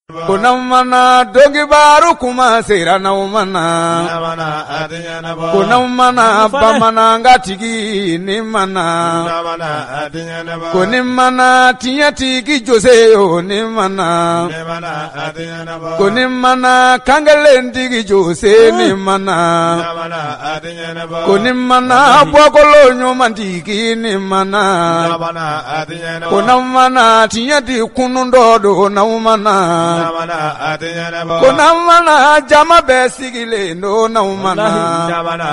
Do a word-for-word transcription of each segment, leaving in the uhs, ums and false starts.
Kunamana dogibaru kuma sera naumana Kunamana bamana ngatigi ni mana Kunimana tiyatigi joseo ni mana Kunimana kangalendigi jose ni mana Kunimana bwakolo nyomandigi ni mana Kunamana tiyati kunundodo naumana Kunamana jama besigile no naumana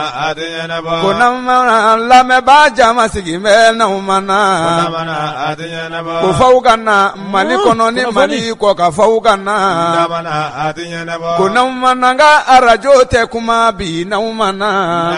Kunamana lame ba jama sigime naumana Kufaugana mali kono ni mali kwa kafaugana Kunamana nga arajote kumabi naumana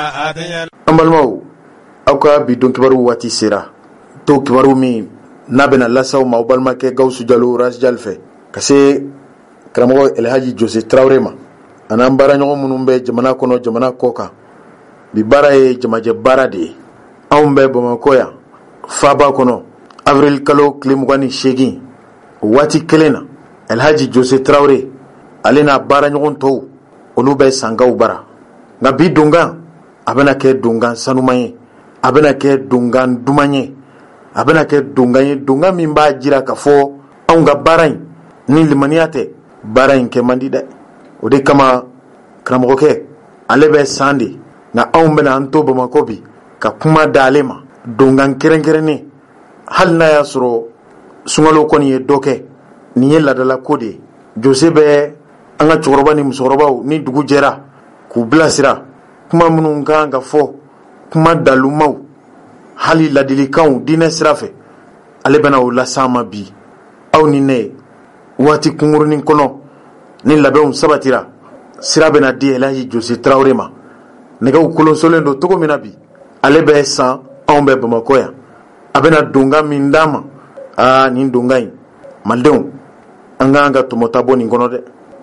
Ambalmau Auka bidon kibaru wati sera To kibaru mi Nabena lasaw maubalma ke Gawsu Jalo Ras Jalfe Kase karamɔgɔ Elhaji Jose Traoré ma an'an baara ɲɔgɔn minnu bɛ jamana kɔnɔ jamana kɔ kan bi baara ye jamajɛ baara de ye anw bɛ Bamakɔ yan faaba kɔnɔ avril kalo tile mugan ni seegin o waati kelen na Elhaji Jose Traoré ale n'a baara ɲɔgɔn tɔw olu bɛ sangaw bara nka bi donkan a bɛna kɛ donkan sanuman ye a bɛna kɛ donkan duman ye a bɛna kɛ donkan ye donkan min b'a jira k'a fɔ anw ka baara in ni limaniya tɛ baara in kɛ man di dɛ o de kama karamɔgɔkɛ ale bɛ san de nka anw bɛna an to Bamakɔ bi ka kuma da ale ma donkan kɛrɛnkɛrɛnnen hali n'a y'a sɔrɔ sunkalo kɔni ye dɔ kɛ nin ye ladala ko de ye Jose bɛ an ka cɛkɔrɔba ni musokɔrɔbaw ni dugu jɛra k'u bilasira kuma minnu kan ka fɔ kuma dalumaw hali ladilikanw diinɛ sira fɛ ale bɛna o las'an ma bi aw ni ne waati kungurunin kɔnɔ ni labɛnw sabatira sira bɛna di Elhaji Jose Traoré ma nɛgɛw kolonsolen don cogo min na bi ale bɛ san anw bɛ Bamakɔ yan a bɛna donkan min d'an ma aa nin donkan in malidenw an k'an ka tɔmɔta bɔ nin kɔnɔ dɛ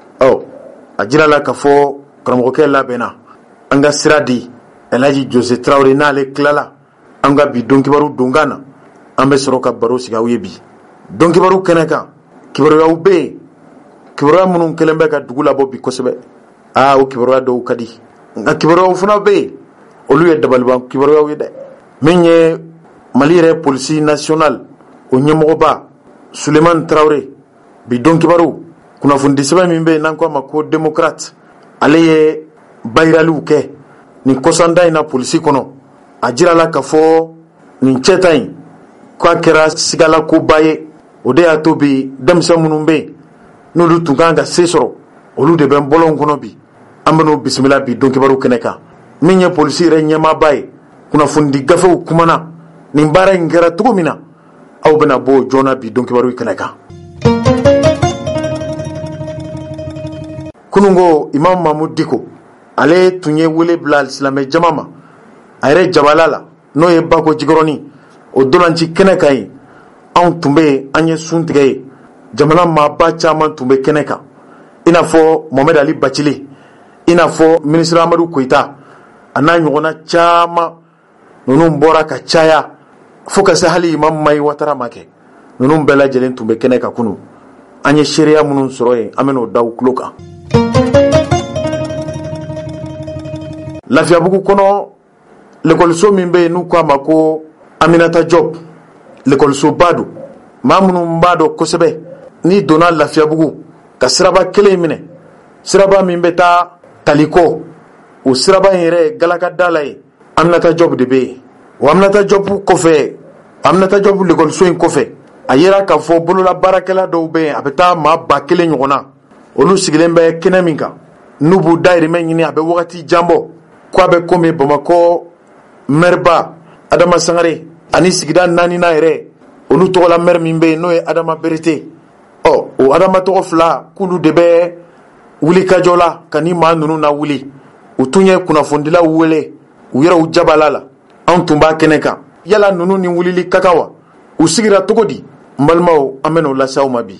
ɔ a jirala k'a fɔ karamɔgɔkɛ labɛnna an ka sira di Elhaji Jose Traoré n'ale tilala an ka bi dɔnkibaru donkan na an bɛ sɔrɔ ka baro sigi aw ye bi dɔnkibaru kɛnɛ kan kibaruyaw bɛ yen kibaruya minnu kɛlen bɛ ka dugu labɔ bi kosɛbɛ aa o kibaruya dɔw ka di nka kibaruyaw fana bɛ yen olu ye dabaliban kibaruyaw ye dɛ min ye Mali yɛrɛ polisi national o ɲɛmɔgɔba Sulemani Traoré bi dɔnkibaru kunnafoni sɛbɛn min bɛ yen n'an k'a ma ko démocrate ale ye bayiraliw kɛ nin kɔsanda in na polisi kɔnɔ a jirala k'a fɔ nin cɛta in k'a kɛra sigalakoba ye o de y'a to bi denmisɛn minnu bɛ yen n'olu tun kan ka se sɔrɔ olu de bɛ bɔlɔn kɔnɔ bi an bɛ n'o bisimila bi dɔnkibaru kɛnɛ kan min ye polisi yɛrɛ ɲɛmaaba ye kunnafonidi gafew kumana nin baara in kɛra cogo min na aw bɛna bɔ joona bi dɔnkibaru kɛnɛ kan kunungo Imam Mahmud Diko ale tun ye wele bila silamɛ jama ma a yɛrɛ jabala la n'o ye Bako Jikɔrɔni o dolanci kɛnɛ kan ye anw tun bɛ an ye sun tigɛ ye jamana maaba caman tun bɛ kɛnɛ kan i n'a fɔ Mohamed Ali Bacile i n'a fɔ ministre Amadou Koita a n'a ɲɔgɔnna caman ninnu bɔra ka caya fo ka se hali Imam Mayi Watara ma kɛ ninnu bɛɛ lajɛlen tun bɛ kɛnɛ kan kunun an ye seereya minnu sɔrɔ yen an bɛ n'o da u tulo kan Lafiyabugu kɔnɔ l'école min bɛ yen n'u k'a ma ko Aminata Job l'école ba don maa minnu b'a dɔn kosɛbɛ n'i donna Lafiyabugu ka siraba kelen minɛ siraba min bɛ taa Taliko o siraba in yɛrɛ galakada la ye Aminata Job de bɛ yen o Aminata Job kɔfɛ Aminata Job l'école in kɔfɛ a yera k'a fɔ bolola baarakɛla dɔw bɛ yen a bɛ taa maa ba kelen ɲɔgɔnna olu sigilen bɛ kɛnɛ min kan n'u b'u dayirimɛ ɲini a bɛ wagati jan bɔ k'a bɛ komi Bamakɔ mɛriba Adama Sangare ani sigida naaninan yɛrɛ olu tɔgɔla mɛri min bɛ yen n'o ye Adama Berete ɔ o Adama tɔgɔ fila k'olu de bɛ wuli kajɔ la ka ni maa ninnu na wuli u tun ye kunnafonidilaw wele u yɛrɛw jabala la anw tun b'a kɛnɛ kan yala ninnu ni wulili ka kan wa u sigira cogo di n balimaw an bɛ n'o lase aw ma bi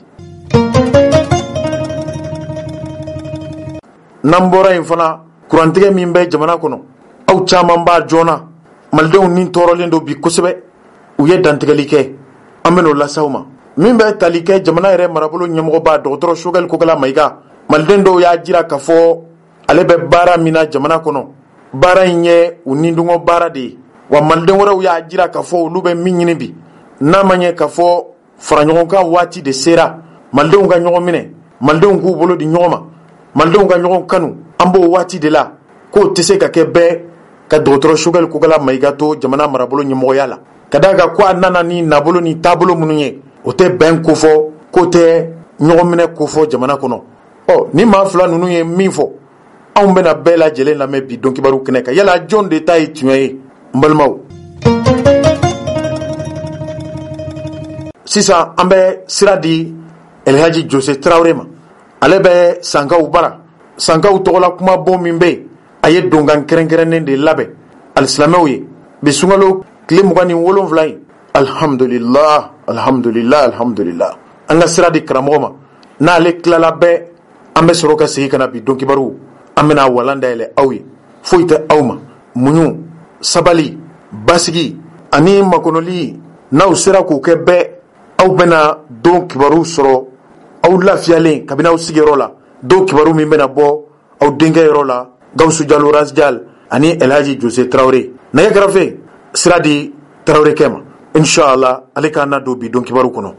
n'an bɔra yen fana kurantigɛ min bɛ jamana kɔnɔ aw caman b'a joona malidenw ni tɔɔrɔlen don bi kosɛbɛ u ye dantigɛli kɛ an bɛ n'o lase aw ma min bɛ tali kɛ jamana yɛrɛ marabolo ɲɛmɔgɔba dɔgɔtɔrɔ Choguel Kokala Mayiga maliden dɔw y'a jira k'a fɔ ale bɛ baara min na jamana kɔnɔ baara in ye u nindungɔ baara de ye wa maliden wɛrɛw y'a jira k'a fɔ olu bɛ min ɲini bi n'a ma ɲɛ k'a fɔ faraɲɔgɔnkan waati de sera malidenw ka ɲɔgɔn minɛ malidenw k'u bolo di ɲɔgɔn ma malidenw ka ɲɔgɔn kanu an b'o waati de la k'o tɛ se ka kɛ bɛɛ ka dɔgɔtɔrɔ Choguel Kokala Mayiga to jamana marabolo ɲɛmɔgɔya la ka d'a kan ko a nana ni nabolo ni taabolo minnu ye o tɛ bɛn ko fɔ k'o tɛ ɲɔgɔn minɛ ko fɔ jamana kɔnɔ ɔ ni maa fila ninnu ye min fɔ anw bɛna bɛɛ lajɛlen lamɛn bi Dɔn Kibaru kɛnɛ kan yala jɔn de ta ye tiɲɛ ye n balimaw. Sisan an bɛ sira di Elhaji Jose Traoré ma ale bɛ Sankaw bara Sankaw tɔgɔla kuma bon min bɛ yen a ye donkan kɛrɛnkɛrɛnnen de labɛn alisilamɛw ye bi sunkalo tile mugan ni wolonwula in alhamdulillah alhamdulillah alhamdulillah an ka sira di karamɔgɔ ma n'ale tilala bɛɛ an bɛ sɔrɔ ka segin ka na bi Dɔn Kibaru an bɛna walan dayɛlɛ aw ye foyi tɛ aw ma muɲu sabali basigi ani makɔnɔli n'aw sera k'o kɛ bɛɛ aw bɛna Dɔn Kibaru sɔrɔ aw lafiyalen kabini aw sigiyɔrɔ la Dɔn Kibaru min bɛna bɔ aw denkɛ yɔrɔ la Gawusu Jalo Rasjal ani Elhaji Jose Traoré nɛgɛ kɛrɛfɛ sira di Traoré kɛ ma inshallah ale k'an na don bi Dɔn Kibaru kɔnɔ.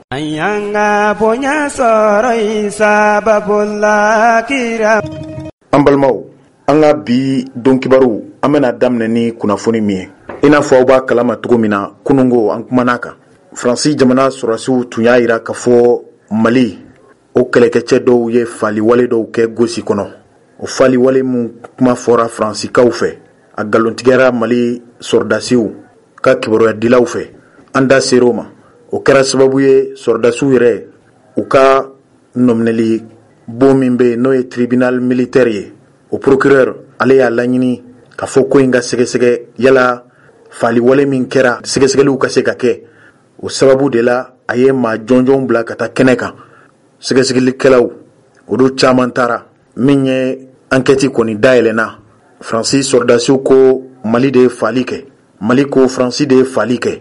An balimaw an ka bi Dɔn Kibaru an bɛna daminɛ ni kunnafoni min ye i n'a fɔ aw b'a kalama cogo min na kunungo an kumana kan Faransi jamana sɔrɔdasiw tun y'a jira k'a fɔ Mali o kɛlɛkɛcɛ dɔw ye faliwale dɔw kɛ gosi kɔnɔ o faliwale min kuma fɔra Faransikaw fɛ a galontigɛra Mali sɔrɔdasiw ka kibaruya dilaw fɛ an da ser'o ma o kɛra sababu ye sɔrɔdasiw yɛrɛ u ka nɔminɛli bon min bɛ n'o ye tribunal militaire ye o procureur ale y'a laɲini ka fɔ ko in ka sɛgɛsɛgɛ yala faliwale min kɛra sɛgɛsɛgɛliw ka se ka kɛ o sababu de la a ye maa jɔnjɔnw bila ka taa kɛnɛ kan sɛgɛsɛgɛlikɛlaw olu caman taara min ye enquête kɔni dayɛlɛnna Faransi sɔrɔdasiw ko Mali de ye fali kɛ Mali ko Faransi de ye fali kɛ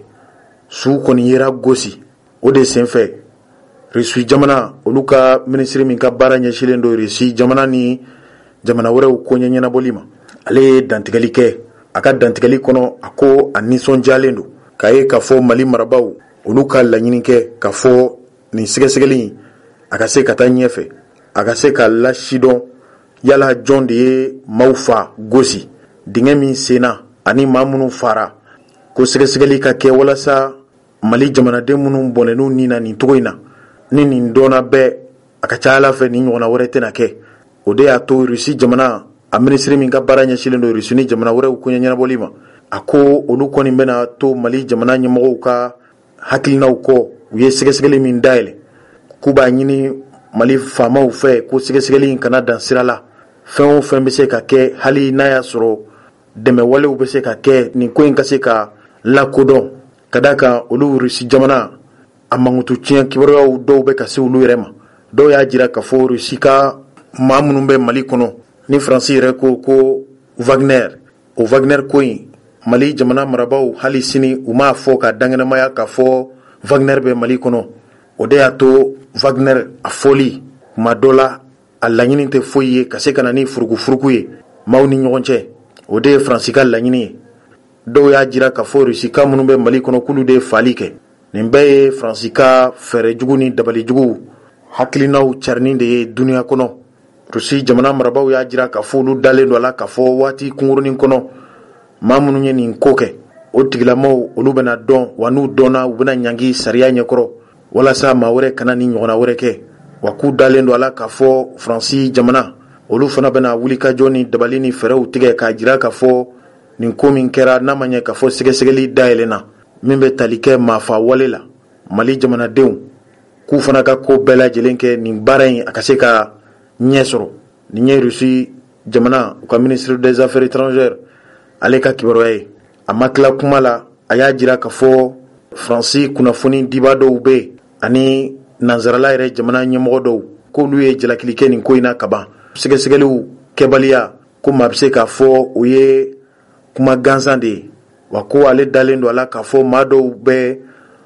su kɔni yera gosi o de senfɛ Rusi jamana olu ka ministre min ka baara ɲɛsilen do Rusi jamana ni jamana wɛrɛw ko ɲɛɲɛnabɔli ma ale ye dantigɛli kɛ a ka dantigɛli kɔnɔ a ko a nisɔndiyalen do k'a ye k'a fɔ Mali marabaw olu ka laɲini kɛ k'a fɔ nin sɛgɛsɛgɛli a ka se ka taa ɲɛfɛ a ka se ka lasidɔn yala jɔn de ye maaw fa gosi dingɛ min senna ani maa minnu fara ko sɛgɛsɛgɛli ka kɛ walasa Mali jamanaden minnu bɔnɛn'u ni na nin cogo in na ni nin dɔnna bɛɛ a ka ca Ala fɛ nin ɲɔgɔnna wɛrɛ tɛna kɛ o de y'a to Rusi jamana a ministre min ka baara ɲɛsilen do Rusi ni jamana wɛrɛw ko ɲɛnabɔli ma a ko olu kɔni bɛna to Mali jamana ɲɛmɔgɔw ka hakilinaw kɔ u ye sɛgɛsɛgɛli min dayɛlɛ k'u b'a ɲini Mali faamaw fɛ ko sɛgɛsɛgɛli in kana dan sira la fɛn o fɛn bɛ se ka kɛ hali n'a y'a sɔrɔ dɛmɛwalew bɛ se ka kɛ nin ko in ka se ka lakodɔn ka d'a kan olu Rusi jamana a mankutu tiɲɛ kibaruyaw dɔw bɛ ka se olu yɛrɛ ma dɔw y'a jira k'a fɔ Rusi ka maa minnu bɛ Mali kɔnɔ ni Faransi yɛrɛ ko ko Wagner o Wagner ko in Mali jamana marabaw hali sini u m'a fɔ ka dangɛnɛmaya k'a fɔ Wagner bɛ Mali kɔnɔ o de y'a to Wagner a fɔli kuma dɔ la a laɲini tɛ foyi ye ka se ka na ni furukufuruku ye maaw ni ɲɔgɔn cɛ o de ye Faransi ka laɲini ye dɔw y'a jira k'a fɔ Rusi ka minnu bɛ Mali kɔnɔ k'olu de ye fali kɛ nin bɛɛ ye Faransi ka fɛɛrɛ jugu ni dabali jugu hakilinaw carinni de ye duniya kɔnɔ Rusi jamana marabaw y'a jira k'a fɔ olu dalen do a la k'a fɔ waati kunkurunin kɔnɔ maa minnu ye nin ko kɛ o tigilamaw olu bɛna dɔn wa n'u dɔnna u bɛna ɲangi sariya ɲɛkɔrɔ walasa maa wɛrɛ kana ni ɲɔgɔnna wɛrɛ kɛ wa k'u dalen do a la k'a fɔ Faransi jamana olu fana bɛna wulikajɔ ni dabali ni fɛɛrɛw tigɛ k'a jira k'a fɔ nin ko min kɛra n'a ma ɲɛ k'a fɔ sɛgɛsɛgɛli dayɛlɛnna min bɛ tali kɛ maafa wale la Mali jamanadenw k'u fana ka ko bɛɛ lajɛlen kɛ nin baara in a ka se ka ɲɛ sɔrɔ nin ye Rusi jamana u ka ministre des affaires étrangères ale ka kibaruya ye a ma tila kuma la a y'a jira k'a fɔ Faransi kunnafoni diba dɔw bɛ yen ani nanzarala yɛrɛ jamana ɲɛmɔgɔ dɔw k'olu ye jalakili kɛ nin ko in na ka ban sɛgɛsɛgɛliw kɛbaliya ko maa bɛ se k'a fɔ o ye kuma gansan de ye wa ko ale dalen do a la k'a fɔ maa dɔw bɛ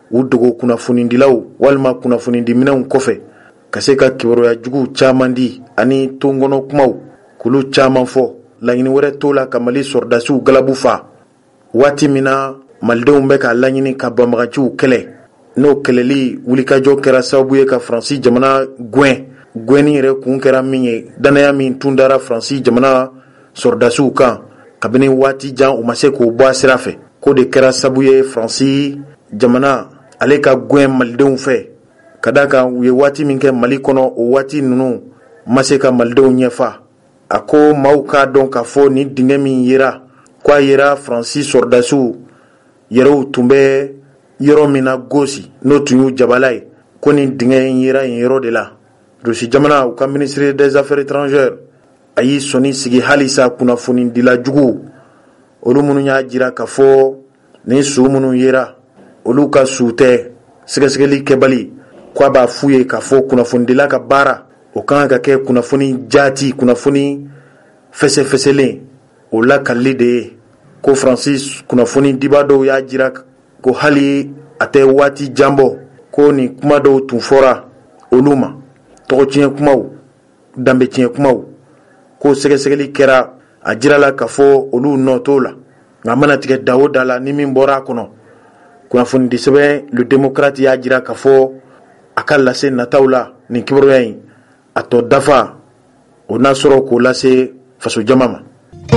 u dogo kunnafonidilaw walima kunnafonidiminɛnw kɔfɛ ka se ka kibaruya jugu caaman di ani tongɔnɔ kumaw k'olu caaman fɔ laɲini wɛrɛ t'o la ka Mali sɔrdasiw galabu fa waati min na malidenw bɛ ka laɲini ka banbaganciw kɛlɛ n'o kɛlɛli wulikajɔ kɛra sababu ye ka Faransi jamana gwɛn gwɛnni yɛrɛ kun kɛra min ye danaya min tun dara Faransi jamana sɔrdasiw kan kabini waati jan u ma se k'o bɔ a sira fɛ k'o de kɛra sababu ye Faransi jamana ale ka gwɛn malidenw fɛ ka da kan u ye waati min kɛ Mali kɔnɔ o waati ninnu ma se ka malidenw ɲɛfa a ko maaw k'a dɔn k'a fɔ ni dingɛ min yera k'a yera Faransi sɔrdasiw yɛrɛw tun bɛ yɔrɔ min na gosi n'o tun y'u jabala ye ko nin dingɛ in yera yen yɔrɔ de la Rusi jamana u ka ministre des affaires étrangères a y'i sɔnni sigi halisa kunnafonidila jugu olu minnu y'a jira k'a fɔ ni su minnu yera olu ka su tɛ sɛgɛsɛgɛli kɛbali k'a b'a f'u ye k'a fɔ kunnafonidila ka baara o kan ka kɛ kunnafoni jaati kunnafoni fɛsɛfɛsɛlen o lakalili de ye ko Faransi kunnafoni diba dɔw y'a jira ko hali a tɛ waati jan bɔ ko nin kuma dɔw tun fɔra olu ma tɔgɔtiɲɛ kumaw danbetiɲɛ kumaw ko sɛgɛsɛgɛli kɛra a jirala k'a fɔ olu nɔ t'o la nka mana tigɛ da o da la ni min bɔra a kɔnɔ kunnafonidi sɛbɛn le démocrate y'a jira k'a fɔ a ka lase nataw la nin kibaruya in a tɔ dafa o n'a sɔrɔ k'o lase faso jama ma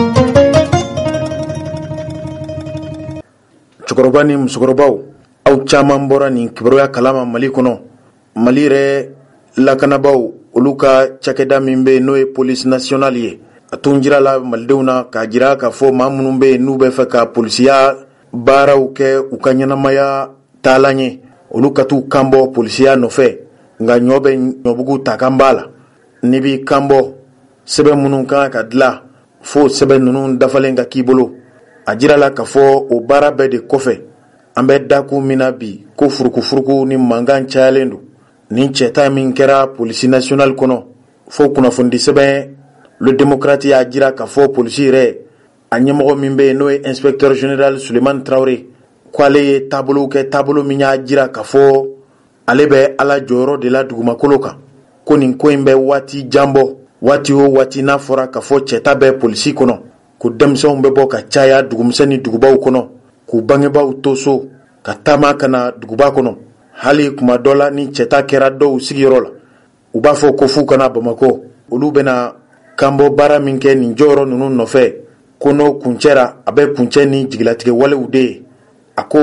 cɛkɔrɔba ni musokɔrɔbaw aw caman bɔra nin kibaruya kalama Mali kɔnɔ Mali yɛrɛ lakanabaw olu ka cakɛda min bɛ n'o ye police nationale ye a tun jirala malidenw na k'a jira k'a fɔ maa minnu bɛ yen n'u bɛ fɛ ka polisiya baaraw kɛ u ka ɲɛnamaya taalan ye olu ka t'u kanbɔ polisiya nɔfɛ nka ɲɔ bɛ ɲɔbugu ta kan b'a la n'i b'i kanbɔ sɛbɛn minnu kan ka dilan fo sɛbɛn ninnu dafalen ka k'i bolo a jirala k'a fɔ o baara bɛɛ de kɔfɛ an bɛ dakun min na bi ko furukufuruku ni mankan cayalen don nin cɛta min kɛra polisi nationale kɔnɔ fo kunnafonidi sɛbɛn le démocrate y'a jira k'a fɔ polisi yɛrɛ a ɲɛmɔgɔ min bɛ yen n'o ye inspecteur général Sulemani Traoré k'ale ye taabolo kɛ taabolo min y'a jira k'a fɔ ale bɛ ala jɔyɔrɔ de la dugumakolo kan ko nin ko in bɛ waati jan bɔ waati o waati n'a fɔra k'a fɔ cɛta bɛ polisi kɔnɔ ko denmisɛnw bɛ bɔ ka caya dugumisɛn ni dugubaw kɔnɔ k'u bangebaaw to so ka taama ka na duguba kɔnɔ hali kuma dɔ la ni cɛta kɛra dɔw sigiyɔrɔ la u b'a fɔ ko f'u kana Bamakɔ olu bɛna kanbɔ baara min kɛ nin jɔyɔrɔ ninnu nɔfɛ ko n'o kuncɛra a bɛ kuncɛ ni jigilatigɛ walew de ye a ko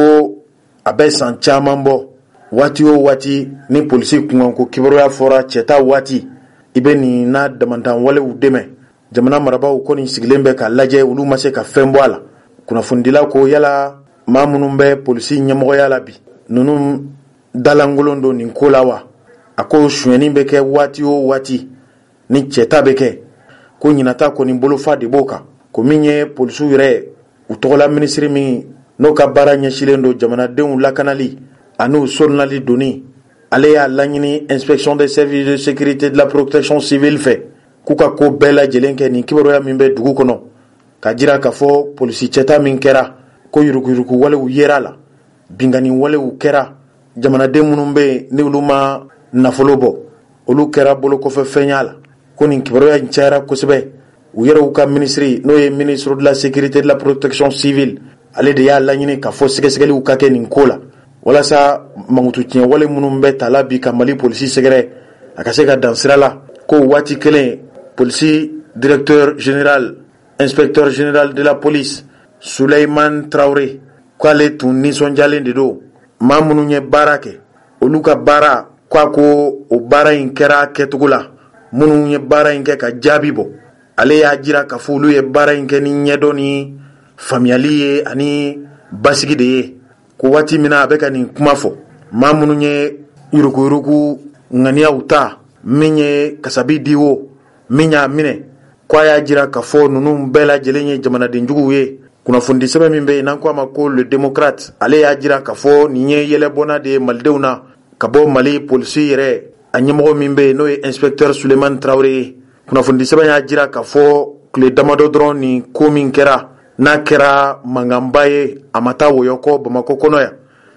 a bɛ san caman bɔ waati o waati ni polisi kunkanko kibaruya fɔra cɛta waati i bɛ nin n'a damantan walew dɛmɛ jamana marabaaw kɔni sigilen bɛ ka lajɛ olu ma se ka fɛn bɔ a la kunnafonidila ko yala maa minnu bɛ polisi ɲɛmɔgɔya la bi ninnu dalangolon don nin ko la wa a ko sonyɛni bɛ kɛ waati o waati ni cɛta bɛ kɛ ko ɲinata kɔni bolofa de b'o kan ko min ye polisiw yɛrɛ u tɔgɔla minisiri min n'o ka baara ɲɛsilen don jamanadenw lakanali ani sorunali donni ale y'a laɲini inspection des services de sécurité de la protection civile fɛ k'u ka ko bɛɛ lajɛlen kɛ nin kibaruya min bɛ dugu kɔnɔ ka jira k'a fɔ polisi cɛta min kɛra ko yuruguyurugu walew yera la bingani walew kɛra jamanaden minnu bɛ yen ni olu ma nafolo bɔ olu kɛra bolo kɔfɛ fɛn y'a la ko nin kibaruya in cayara kosɛbɛ u yɛrɛw ka minisiri n'o ye ministre de la sécurité de la protection civile ale de y'a laɲini k'a fɔ sɛgɛsɛgɛliw ka kɛ nin ko la walasa mankutu tiɲɛ wale minnu bɛ ta la bi ka Mali polisi sɛgɛrɛ a ka se ka dan sira la ko waati kelen polisi directeur général inspecteur général de la police Suleiman Traoré k'ale tun nisɔndiyalen de don maa minnu ye baara kɛ olu ka baara k'a ko o baara in kɛra kɛcogo la minnu ye baara in kɛ ka jaabi bɔ ale y'a jira k'a fɔ olu ye baara in kɛ ni ɲɛdɔn ni faamuyali ye ani basigi de ye ko waati min na a bɛ ka nin kuma fɔ maa minnu ye yuruguyurugu ŋaniyaw ta min ye kasabi di o min y'a minɛ k'a y'a jira k'a fɔ ninnu bɛɛ lajɛlen ye jamanadenjuguw ye kunnafonidi sɛbɛn min bɛ yen n'an ko a ma ko le démocrate ale y'a jira k'a fɔ nin ye yɛlɛbɔnna de ye malidenw na ka bɔ Mali polisi yɛrɛ a ɲɛmɔgɔ min bɛ yen n'o ye inspecteur Sulemani Traoré ye kunnafonidi sɛbɛn y'a jira k'a fɔ tile damadɔ dɔrɔn nin ko min kɛra n'a kɛra mankanba ye a ma taa wɔyɔ kɔ Bamakɔ kɔnɔ yan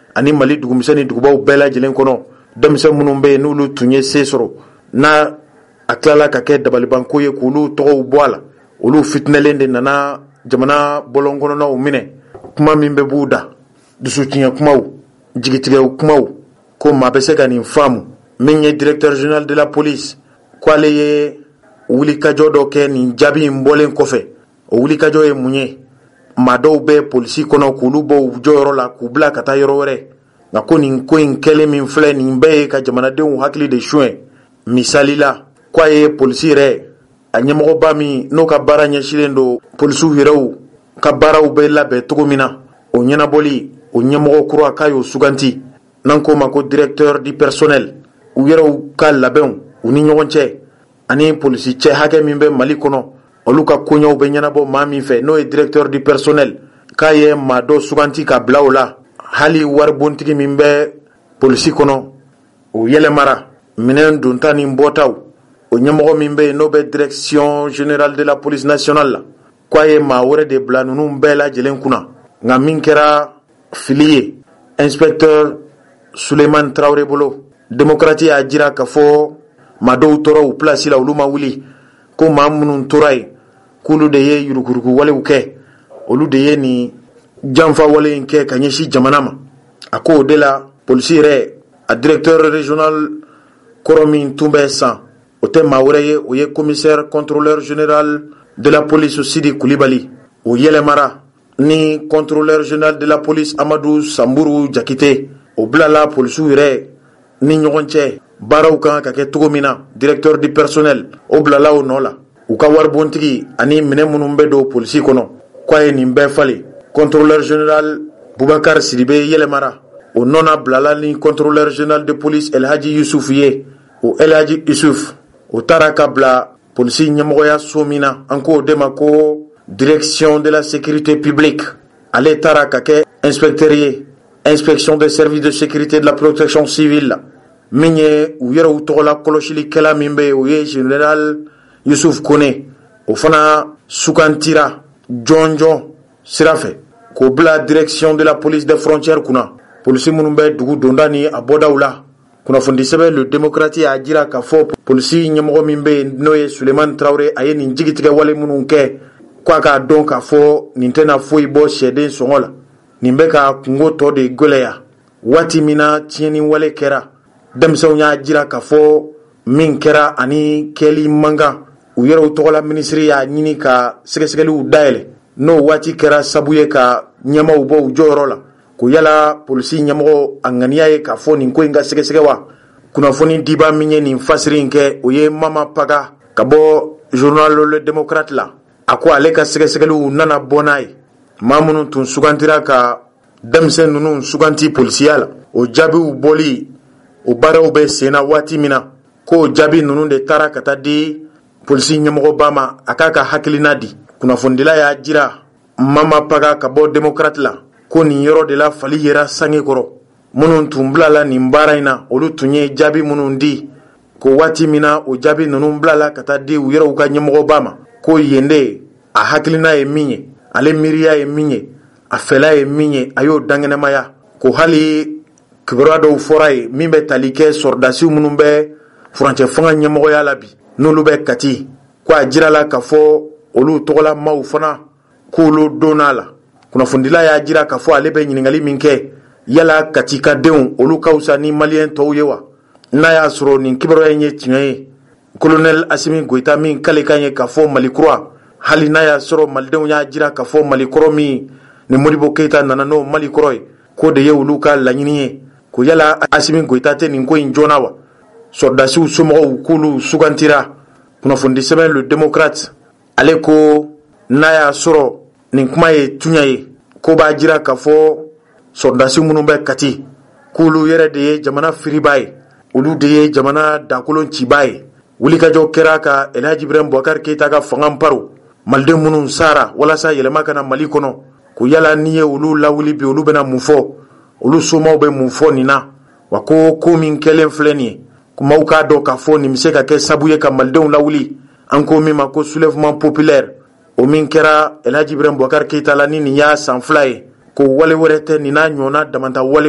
ani Mali dugumisɛn ni dugubaw bɛɛ lajɛlen kɔnɔ denmisɛn minnu bɛ yen n'olu tun ye se sɔrɔ n'a a tilala ka kɛ dabalibanko ye k'olu tɔgɔw bɔ a la olu fitinɛlen de nana jamana bɔlɔnkɔnɔnaw minɛ kuma min bɛ b'u da dusutiɲɛ kumaw jigitigɛw kumaw ko maa bɛ se ka nin faamu min ye directeur général de la police ko ale ye wulikajɔ dɔ kɛ nin jaabi in bɔlen kɔfɛ o wulikajɔ ye mun ye maa dɔw bɛ polisi kɔnɔ k'olu bɔ u jɔyɔrɔ la k'u bila ka taa yɔrɔ wɛrɛ nka ko nin ko in kɛlen min filɛ nin bɛɛ ye ka jamanadenw hakili de suɲɛ misali la ko a ye polisi yɛrɛ a ɲɛmɔgɔba min n'o ka baara ɲɛsilen don polisiw yɛrɛw ka baaraw bɛ labɛn cogo min na o ɲɛnabɔli o ɲɛmɔgɔ kura k'a y'o suganti n'an k'o ma ko directeur du personnel u yɛrɛw ka labɛnw u ni ɲɔgɔn cɛ ani polisi cɛ hakɛ min bɛ Mali kɔnɔ olu ka koɲɛw bɛ ɲɛnabɔ maa min fɛ n'o ye directeur du personnel k'a ye maa dɔ suganti ka bila o la hali waribontigi min bɛ polisi kɔnɔ o yɛlɛmara minɛn donta ni bɔtaw o ɲɛmɔgɔ min bɛ yen n'o bɛ direction générale de la police nationale la k'a ye maa wɛrɛ de bila ninnu bɛɛ lajɛlen kunna nka min kɛra fili ye inspecteur Suleiman Traoré bolo démocrate y'a jira k'a fɔ maa dɔw tora u place la olu ma wuli ko maa minnu tora yen k'olu de ye yurukuruku walew kɛ olu de ye nin janfa wale in kɛ ka ɲɛsin jamana ma a ko o de la polisi yɛrɛ a directeur régional kɔrɔ min tun bɛ san o tɛ maa wɛrɛ ye o ye commissaire contrôleur général de la police Sidi Kulibali o yɛlɛmara ni contrôleur général de la police Amadou Samburu Jakite o bilala polisiw yɛrɛ ni ɲɔgɔn cɛ baaraw kan ka kɛ cogo min na directeur du personnel o bilala o nɔ la u ka waribontigi ani minɛ minnu bɛ don polisi kɔnɔ k'a ye nin bɛɛ falen contrôleur général Boubacar Sidibe yɛlɛmara o nɔna bilala ni contrôleur général de police Elhaji Yusuf ye o Elhaji Yusuf o taara ka bila polisi ɲɛmɔgɔya so min na an k'o de ma ko direction de la sécurité publique ale taara ka kɛ inspecteur ye inspection des services de sécurité de la protection civile la min ye u yɛrɛw tɔgɔla kɔlɔsilikɛla min bɛ yen o ye général Yusuf Kone o fana sugantira jɔn jɔn sira fɛ k'o bila direction de la police des frontières kunna polisi minnu bɛ dugu donda ni a bɔdaw la kunnafoni sɛbɛn le démocrate y'a jira k'a fɔ polisi ɲɛmɔgɔ min bɛ yen n'o ye Suleiman Traoré a ye nin jigitigɛ wale minnu kɛ k'a k'a dɔn k'a fɔ nin tɛna foyi bɔ sɛden sɔngɔ la nin bɛ ka kungo tɔ de gɛlɛya waati min na tiɲɛni wale kɛra denmisɛnw y'a jira k'a fɔ min kɛra ani kɛli man kan u yɛrɛw tɔgɔla minisiri y'a ɲini ka sɛgɛsɛgɛliw dayɛlɛ n'o waati kɛra sabu ye ka ɲɛmaw bɔ u jɔyɔrɔ la ko yala polisi ɲɛmɔgɔ a ŋaniya ye k'a fɔ nin ko in ka sɛgɛsɛgɛ wa kunnafoni diba min ye nin fasiri in kɛ o ye Mama Paga ka bɔ journal Le Démocrate la a ko ale ka sɛgɛsɛgɛliw nana bɔ n'a ye maa minnu tun sugantira ka denmisɛn ninnu suganti polisiya la o jaabiw bɔli o baaraw bɛ sen na waati min na ko o jaabi ninnu de taara ka taa di polisi ɲɛmɔgɔba ma a k'a ka hakilina di kunnafonidila y'a jira Mama Paga ka bɔ démocrate la ko nin yɔrɔ de la fali yera sange kɔrɔ minnu tun bilala nin baara in na olu tun ye jaabi minnu di ko waati min na o jaabi ninnu bilala ka taa di u yɛrɛw ka ɲɛmɔgɔba ma ko yen de a hakilina ye min ye ale miiriya ye min ye a fɛla ye min ye a y'o dankɛnɛmaya ko hali kibaruya dɔw fɔra ye min bɛ tali kɛ sɔrɔdasiw minnu bɛ furancɛ fanga ɲɛmɔgɔya la bi n'olu bɛ Kati ko a jirala k'a fɔ olu tɔgɔla maaw fana k'olu donna la kunnafonidila y'a jira k'a fɔ ale bɛ ɲininkali min kɛ yala Kati ka denw olu ka fisa ni maliyɛn tɔw ye wa n'a y'a sɔrɔ nin kibaruya in ye tiɲɛ ye colonel Asimi Goita min kale kan ye k'a fɔ Malikura hali n'a y'a sɔrɔ malidenw y'a jira k'a fɔ Malikɔrɔ min ni Modibo Keita nana n'o Malikɔrɔ ye ko de ye olu ka laɲini ye ko yala Asimi Goita tɛ nin ko in joona wa sɔrɔdasiw somɔgɔw k'olu sugantira kunnafonidi sɛbɛn Le Démocrate ale ko n'a y'a sɔrɔ nin kuma ye tuɲa ye ko b'a jira k'a fɔ sɔrɔdasiw minnu bɛ Kati k'olu yɛrɛ de ye jamana firiba ye olu de ye jamana dakolon ciba ye wulikajɔ kɛra ka Elhaji Ibrahim Boubacar Keita ka fanga paro maliden minnu sara walasa yɛlɛma kana Mali kɔnɔ ko yala n'i ye olu lawuli bi olu bɛna mun fɔ olu somaw bɛ mun fɔ nin na wa ko ko min kɛlen filɛ nin ye kumaw k'a dɔn k'a fɔ nin bɛ se ka kɛ sabu ye ka malidenw lawuli an ko min ma ko soulèvement populaire o min kɛra Elhaji Ibrahim Boubacar Keita la ni nin y'a san fila ye ko wale wɛrɛ tɛ nin n'a ɲɔgɔnna damanta walew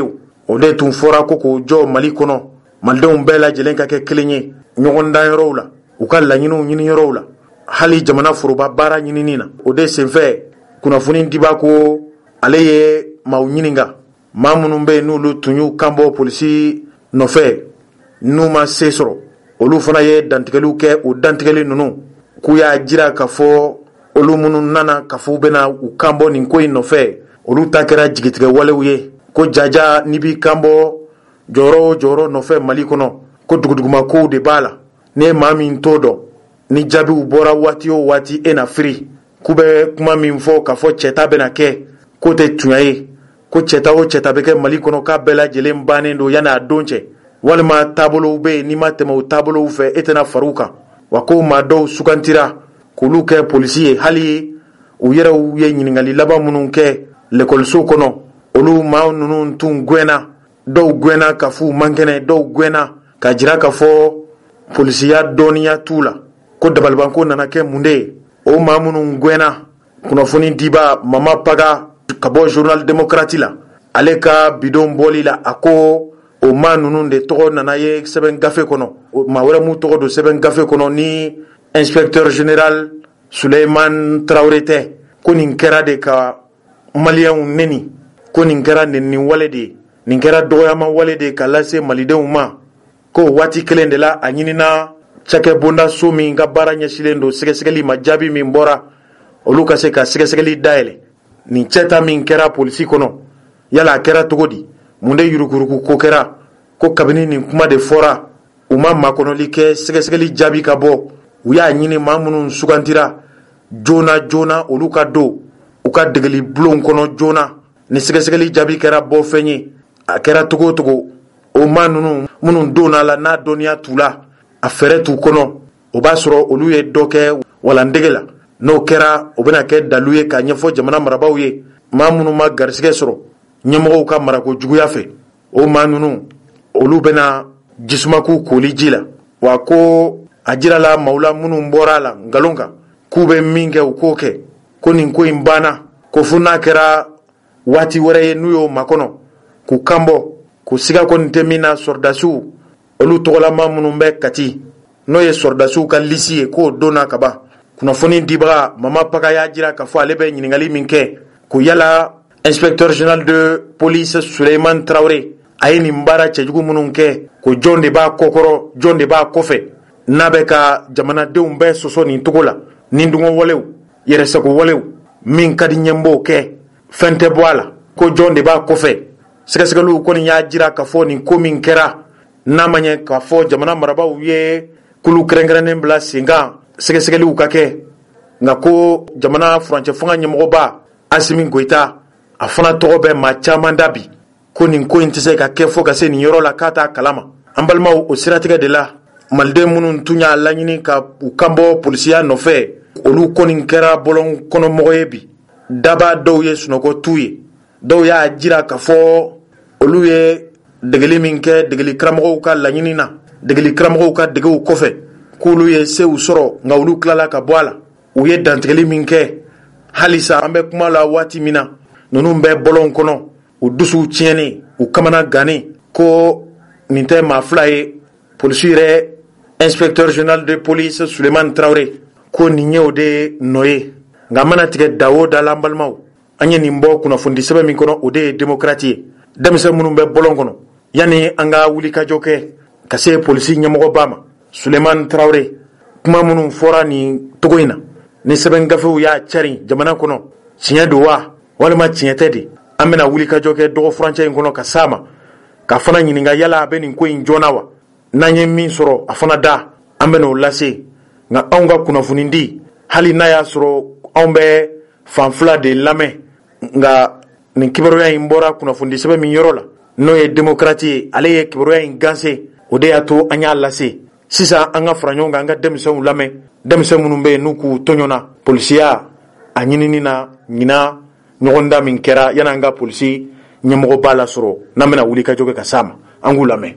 o de tun fɔra ko k'o jɔ Mali kɔnɔ malidenw bɛɛ lajɛlen ka kɛ kelen ye ɲɔgɔn dan yɔrɔw la u ka laɲiniw ɲini yɔrɔw la hali jamana foroba baara ɲinini na o de senfɛ kunnafoni diba ko ale ye maaw ɲininka maa minnu bɛ n'olu tun y'u kanbɔ polisi nɔfɛ n'u ma se sɔrɔ olu fana ye dantigɛliw kɛ o dantigɛli ninnu k'u y'a jira k'a fɔ olu minnu nana k'a fɔ u bɛna u kanbɔ nin ko in nɔfɛ olu ta kɛra jigitigɛ walew ye ko jaja n'i b'i kanbɔ jɔyɔrɔ o jɔyɔrɔ nɔfɛ Mali kɔnɔ ko duguduguma kow de b'a la ne ye maa min t'o dɔn ni jaabiw bɔra waati o waati e na firi k'u bɛ kuma min fɔ k'a fɔ cɛta bɛna kɛ k'o tɛ tiɲɛ ye ko cɛta o cɛta bɛ kɛ Mali kɔnɔ k'a bɛɛ lajɛlen bannen don yanni a don cɛ walima taabolow bɛ yen n'i ma tɛmɛ o taabolow fɛ e tɛna far'u kan wa ko maa dɔw sugantira k'olu kɛ polisi ye hali u yɛrɛw ye ɲininkali laban minnu kɛ lekɔliso kɔnɔ olu maa ninnu tun gɛnna dɔw gɛnna ka f'u man kɛnɛ dɔw gɛnna ka jira k'a fɔ polisiya dɔnniya t'u la ko dabalibanko nana kɛ mun de ye o maa minnu gɛnna kunnafoni diba Mama Paga ka bɔ journal démocrate la ale ka bidon bɔli la a ko o maa ninnu de tɔgɔ nana ye sɛbɛn gafe kɔnɔ maa wɛrɛ mun tɔgɔ don sɛbɛn gafe kɔnɔ ni inspecteur général Suleiman Traoré tɛ ko nin kɛra de ka maliyɛnw neni ko nin kɛra neni wale de ye nin kɛra dɔgɔyama wale de ka lase malidenw ma ko waati kelen de la a ɲinina cakɛ bonda so min ka baara ɲɛsilen don sɛgɛsɛgɛli ma jaabi min bɔra olu ka se ka sɛgɛsɛgɛli dayɛlɛ nin cɛta min kɛra polisi kɔnɔ yala a kɛra cogo di mun de yurukuruku ko kɛra ko kabini nin kuma de fɔra u ma makɔnɔli kɛ sɛgɛsɛgɛli jaabi ka bɔ u y'a ɲini maa minnu sugantira joona joona olu ka don u ka degeli bulon kɔnɔ joona ni sɛgɛsɛgɛli jaabi kɛra bɔ fɛn ye a kɛra togo o togo o maa ninnu minnu donna la n'a dɔnniya t'u la a fɛrɛ t'u kɔnɔ o b'a sɔrɔ olu ye dɔ kɛ walandege la n'o kɛra o bɛna kɛ dalu ye k'a ɲɛfɔ jamana marabaaw ye maa minnu ma garisɛgɛ sɔrɔ ɲɛmɔgɔw ka marako juguya fɛ o maa ninnu olu bɛna jisumaku koli ji la wa ko a jirala maaw la minnu bɔra a la nkalon kan k'u bɛ min kɛ u k'o kɛ ko nin ko in banna ko fo n'a kɛra waati wɛrɛ ye n'u y'o makɔnɔ k'u kanbɔ k'u siga ko nin tɛ min na sɔridasiw olu tɔgɔlama minnu bɛ Kati n'o ye sɔridasiw ka lisi ye k'o donna ka ban kunnafoni dibaga Mama Paga y'a jira k'a fɔ ale bɛ ɲininkali min kɛ ko yala inspecteur général de police Suleiman Traoré a ye nin baara cɛjugu minnu kɛ ko jɔn de b'a kɔkɔrɔ jɔn de b'a kɔfɛ n'a bɛ ka jamanadenw bɛɛ sɔsɔ nin cogo la nin dungɔ walew yɛrɛsago walew min ka di ɲɛmɔgɔw kɛ fɛn tɛ bɔ a la ko jɔn de b'a kɔfɛ sɛgɛsɛgɛliw kɔni y'a jira k'a fɔ nin ko min kɛra n'a ma ɲɛ k'a fɔ jamana marabaaw ye kulu kɛrɛnkɛrɛnnen bila sen kan sɛgɛsɛgɛliw ka kɛ nka ko jamana furancɛ fanga ɲɛmɔgɔba Asimi Goita a fana tɔgɔ bɛ maa caman da bi ko nin ko in tɛ se ka kɛ fo ka se nin yɔrɔ la k'a t'a kalama an balimaw o siratigɛ de la maliden minnu tun y'a laɲini ka u kanbɔ polisiya nɔfɛ olu kɔni kɛra bɔlɔn kɔnɔmɔgɔ ye bi daba dɔw ye sunɔgɔ t'u ye dɔw y'a jira k'a fɔ olu ye degeli min kɛ degeli karamɔgɔw ka laɲini na degeli karamɔgɔw ka degew kɔfɛ k'olu ye sew sɔrɔ nka olu tilala ka bɔ a la u ye dantigɛli min kɛ halisa an bɛ kuma la waati min na ninnu bɛ bɔlɔn kɔnɔ u dusuw tiɲɛnen u kamana gannen ko nin tɛ maa fila ye polisi yɛrɛ inspecteur général de police Suleiman Traoré ko nin ye o de nɔ ye nka mana tigɛ da o da la an balimaw an ye nin bɔ kunnafoni sɛbɛn min kɔnɔ o de ye démocrate ye denmisɛn minnu bɛ bɔlɔn kɔnɔ yanni an ka wulikajɔ kɛ ka se polisi ɲɛmɔgɔba ma Suleiman Traoré kuma minnu fɔra nin togo in na ni sɛbɛn gafew y'a cari jamana kɔnɔ tiɲɛ don wa walima tiɲɛ tɛ de an bɛna wulikajɔ kɛ dɔgɔ furancɛ in kɔnɔ ka s'a ma ka fana ɲininka yala a bɛ nin ko in joona wa n'an ye min sɔrɔ a fana da an bɛna o lase nka anw ka kunnafoni di hali n'a y'a sɔrɔ anw bɛ fan fila de lamɛn nka nin kibaruya in bɔra kunnafoni sɛbɛn min yɔrɔ la n'o ye démocrate ye ale ye kibaruya in ganse o de y'a to an y'a lase sisan an ka fara ɲɔgɔn kan an ka denmisɛnw lamɛn denmisɛn minnu bɛ yen n'u k'u tɔɲɔna polisiya a ɲinini na ɲina ɲɔgɔndan min kɛra yanni an ka polisi ɲɛmɔgɔba la sɔrɔ n'an bɛna wulikajɔ kɛ ka s'a ma an k'u lamɛn.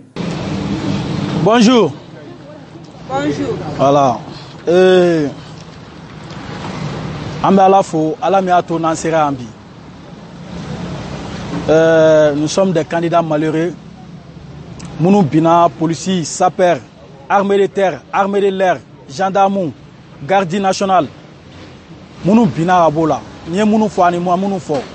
Bonjour. Bonjour. Voilà. Eh, an bɛ Ala fo Ala min y'a to n'an sera yan bi Euh, nous sommes des candidats malheureux. Mounou Bina, policiers, sapeurs, armée de terre, armée de l'air, gendarmes, garde nationale. Mounou Bina Abola. Nye mounou fo ani moi mounou fo.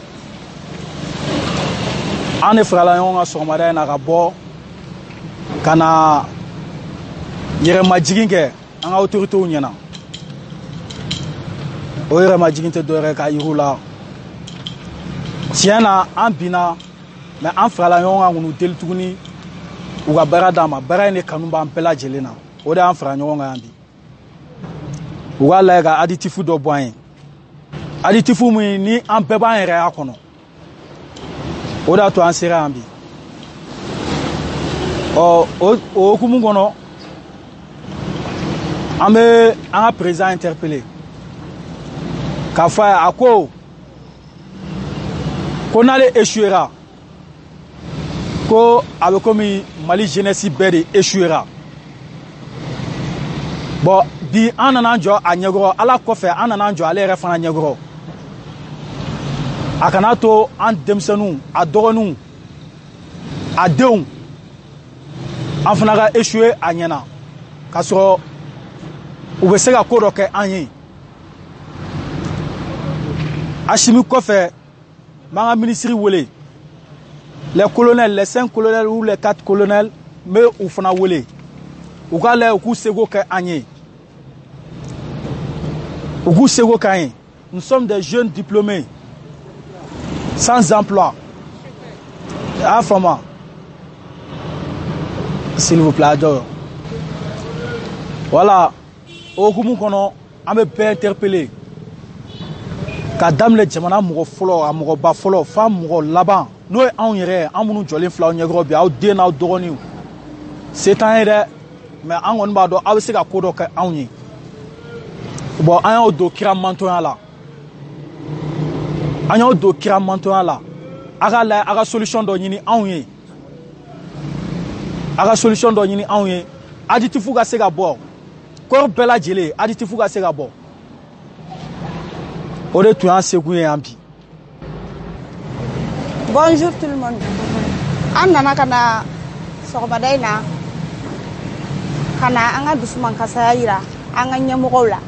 Ane frala yon a somada na rabo. Kana yere majigingé en autorité ou nyana. O yere majiginte dore ka yirula. Tiena an bina mais an frala yon a ngunu tel tuguni u ga bara dama bara ne kanumba an pela jelena. O da an frala yon a ambi. U ga la ga additifu do boyen. Additifu mu ni an beba en re akono. O da to an sera ambi. O o kumu kono ame un président interpellé qu'a fait à quoi qu'on allait échouera ko avec comme Mali jeunesse béré échouera bon bi anana jo anyagro ala ko fait anana jo ale refa anyagro akanato an demsenu adoronu adeun an fana ka échouer a ɲɛna k'a sɔrɔ u bɛ se ka ko dɔ kɛ an ye Assimi kɔfɛ m'an ka ministre wele les colonels les cinq colonels ou les quatre colonels me u fana wele u ka lajɛ u k'u seko kɛ an ye u k'u seko k'an ye nous sommes des jeunes diplômés sans emploi a fama s'il vous plaît, adore. Voilà. Au Koumoukono, on me peut interpeller. Kadam le jamana mougo folo, a mougo ba folo, femme mougo laban. Nous, on irait, on nous jolin fla, on y grobi, on den, on doroni. C'est un erreur, mais on va do, on se gakodo que on y. Bon, on y do kiram mantoya là. On y do kiram mantoya là. Aga la, aga solution do yini on y. Aga solution do ñini anwé additifu ga sega bo ko bela jele additifu ga sega bo o de tu an seguye ambi. Bonjour tout le monde. Anana kana sogobadaina kana anga dusman kasayira anga nyamogo la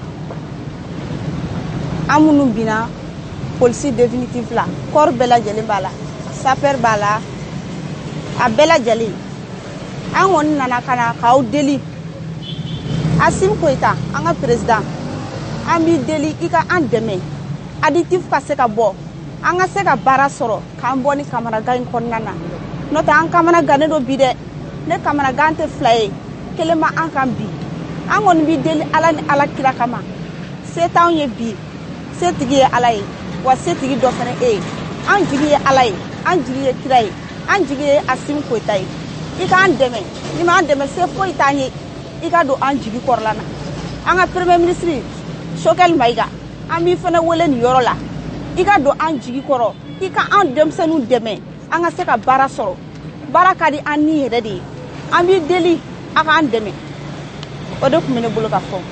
amunu bina police définitive la corps bela jele bala saper bala a bela jele an nana kana kaw deli Assimi Koita anga président an bi deli ika an deme additif ka se ka bo anga se ka bara soro kan boni kamara gain konnana nota an kamana gane do bi de ne kamana gante fly kelema an kan bi an won bi deli ala ni ala kila kama setan ye bi setigi ye ala ye wa setigi do fane e an jigi ye ala ye an jigi ye kira ye an jigi ye Assimi Koita ye ika an deme ni ma an deme se fo itanye ika do an jigi korlana anga premier ministre Choguel Maïga an mi fana wele ni yoro la ika do an jigi koro ika an demsenu deme anga se ka bara soro bara kadi an ni yere de an bi deli aka an deme o de kumene bolo ka fo.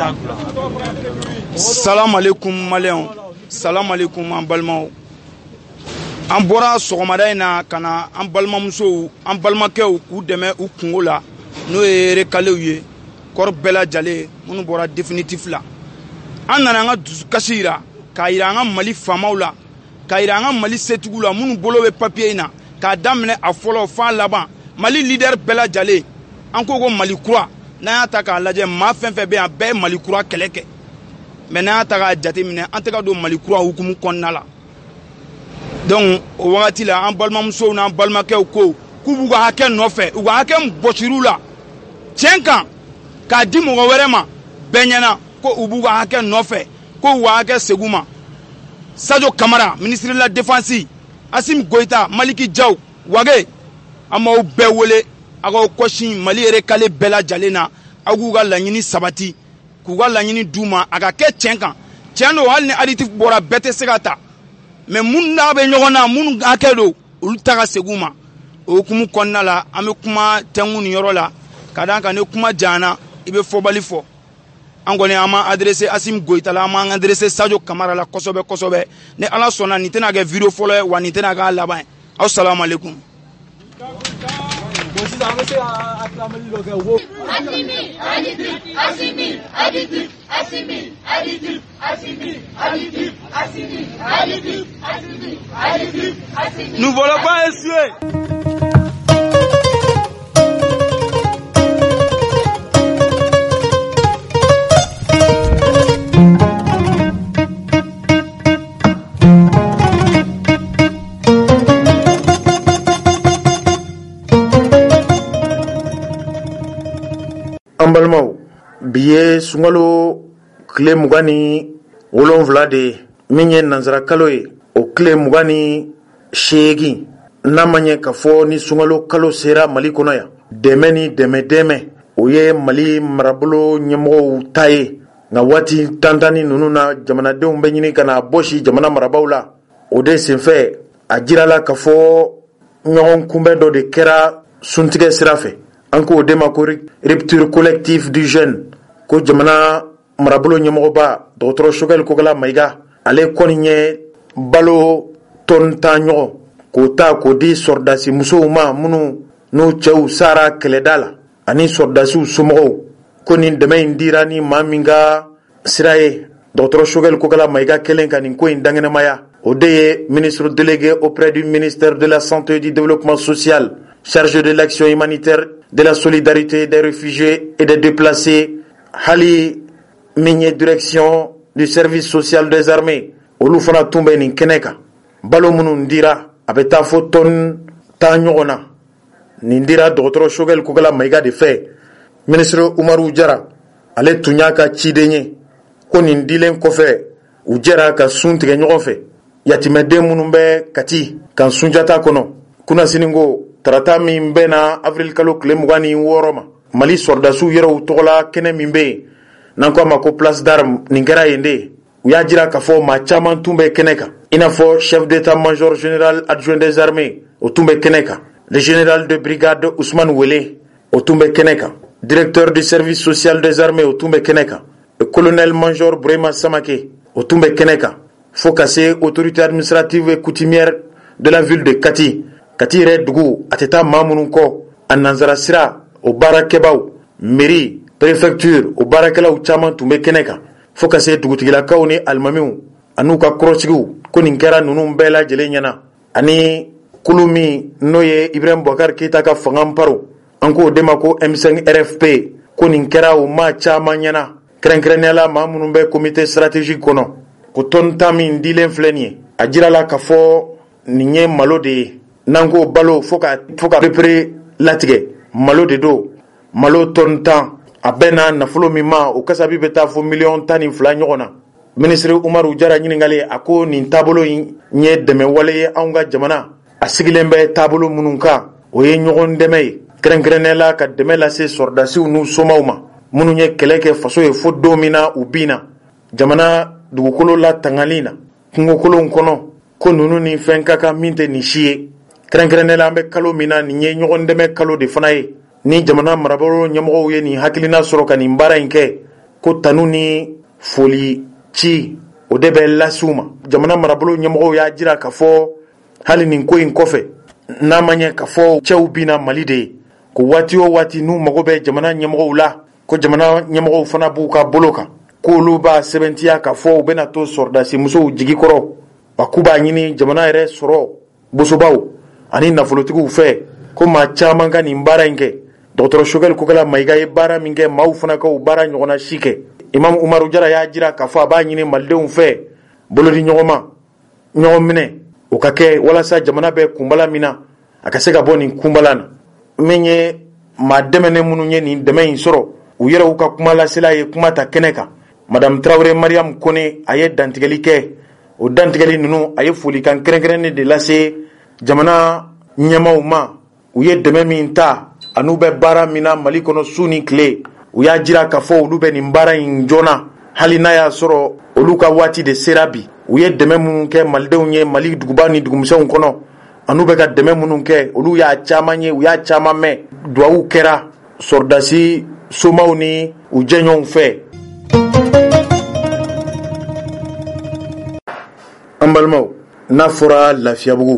Salam alaikum malien, salam alaikum an balmaw. An bɔra sɔgɔmada in na ka na an balimamusow an balimakɛw k'u dɛmɛ u kungo la n'o ye recalés ye kɔri bɛɛ lajɛlen minnu bɔra définitif la an nana an ka dusukasi yira k'a yira an ka Mali faamaw la k'a yira an ka Mali setigiw la minnu bolo bɛ papier in na k'a daminɛ a fɔlɔ f'a laban Mali leader bɛɛ lajɛlen an ko ko Mali kura n'an y'a ta k'a lajɛ maa fɛn fɛn bɛ yan a bɛɛ ye Mali kura kɛlɛ kɛ mais n'an y'a ta k'a jateminɛ an tɛ ka don Mali kura hukumu kɔnɔna la. Donc o wagati la an balimamusow n'an balimakɛw ko k'u b'u ka hakɛ nɔfɛ u ka hakɛ bɔsir'u la tiɲɛ kan k'a di mɔgɔ wɛrɛ ma bɛɛ ɲɛna ko u b'u ka hakɛ nɔfɛ ko u ka hakɛ segin ma. Sadio Kamara ministre de la défense Assimi Goïta Maliki Diaw Wage an m'aw bɛɛ wele a k'aw kɔsi Mali recalés bɛɛ lajɛlen na aw k'u ka laɲini sabati k'u ka laɲini d'u ma a ka kɛ tiɲɛ kan tiɲɛ don hali ni additif bɔra bɛɛ tɛ se ka ta. Mais mun da be ɲɔgɔn na mun hakɛ do olu ta ka segin ma o hukumu kɔnɔna la an bɛ kuma tɛnku ni yɔrɔ la ka d'a kan ni kuma janyana i bɛ fɔbali fɔ an kɔni an ma adressé Assimi Goïta la an ma adressé Sadio Kamara la kosɛbɛ kosɛbɛ ni Ala sɔnna nin tɛna kɛ vidéo fɔlɔ ye wa nin tɛna k'a laban ye Assalamu alaikum. Nous voilà pas essuyer. Ambalmao biye sungalo kle mugani wolonvla de minye nanzara kaloye o kle mugani shegi namanye kafo ni sungalo kalo sera mali kono ya deme ni deme deme oye mali marabolo nyemo taye nga wati tantani nunu na jamana de umbe nyini kana boshi jamana marabawla ode senfe ajirala kafo nyon kumbe do de kera suntige sirafe anko dema ko rupture collective du jeune ko jamana marabolo nyemo ba dotro shogel ko kala maiga ale koninye balo tontanyo ko ta ko di sordasi musoma munu no chew sara keledala ani sordasi sumo konin deme indira ni maminga siraye dotro shogel ko kala maiga kelen kanin ko indangena maya odeye ministre délégué auprès du ministère de la santé et du développement social chargé de l'action humanitaire, de la solidarité des réfugiés et des déplacés, Hali Minye direction du service social des armées, Olufana Tumbe Ninkeneka, Balomunu Ndira, Abeta Foton Tanyona, Nindira Dotro Shogel Kugala Maiga de Fe, ministre Umaru Jara, Ale Tunyaka Chidenye, Konindilen Kofe, Ujera Ka Suntige Nyofe, Yatimede Munumbe Kati, Kan Sunjata Kono, Kuna Siningo, tarata min bena avril kalo kle mugani woroma mali sordasu yero tola kene mimbe nan ko ma ko place d'arme ningera yende uya jira ka fo ma chaman tumbe keneka ina fo chef d'état major général adjoint des armées o tumbe keneka le général de brigade Ousmane Wele o tumbe keneka directeur du service social des armées o tumbe keneka le colonel major Brema Samake o tumbe keneka fo kasser autorité administrative et coutumière de la ville de Kati Kati re dugu ateta mamunun ko ananzara sira o barakebaw mairie préfecture o barakelaw chaman tumbe keneka fo ka se dugutigila kawni almamiu anuka krosigu ko ninkera nunun bela jelenyana ani kulumi noye Ibrahim Boubacar Keita ka fangam paro anko demako M cinq R F P ko ninkera o ma chaman nyana krenkreniala mamunun be comité stratégique kono ko ton tamin dilen flenie ajira la kafo ninye malo de nango balo foka foka prepare latige malo de do malo tontan abena na folo mima o kasabi beta fo million tani fla nyona ministre Umaru Jara nyini ngale ako ni tabolo nye deme wale anga jamana asigilembe tabolo mununka o ye nyogon deme krenkrενela ka deme la se sordasi nu somauma munu nye keleke faso e fo domina ubina jamana dugukolo la tangalina kungokolo nkono ko nunu ni fenkaka minte ni shie krenkrενela ambe kalo mina ni nye nyogon deme kalo de fanaye ni jamana marabolo nyamgo ye ni hakilina soroka ni mbara inke ko tanu ni foli ci o debe lasuma jamana marabolo nyamgo ya jira kafo hali ni ko in kofe na manye kafo chewbina malide ko wati o wati nu magobe jamana nyamgo la ko jamana nyamgo fana buka boloka ko luba seventia kafo bena to sordasi muso jigi koro bakuba nyini jamana ere soro bosobaw ani nafolotigu fe ko ma chama ngani mbara inke docteur Shogel Kukala maiga ye bara minge mau fana ko bara nyogona shike imam Umaru Jara ya jira kafa ba nyini maldeun fe bolodi nyogoma nyogomine ukake wala sa jamana be kumbala mina akaseka boni kumbalana menye mademene mununye ni deme insoro uyera uka kumala sila ye kumata keneka madame Traoré Mariam Kone aye dantigeli ke o dantigeli nunu aye fuli kan krenkrene de lase jamana nyamaw ma uye deme minta anube bara mina mali kono suni kle uya jira kafo ulube ni mbara injona hali na ya soro oluka wati de serabi uye deme mununke malde unye mali dugubani dugumse unkono anube ka deme mununke olu ya chamanye uya chamame duau kera sordasi somauni ujenyon fe ambalmo nafura lafiabugu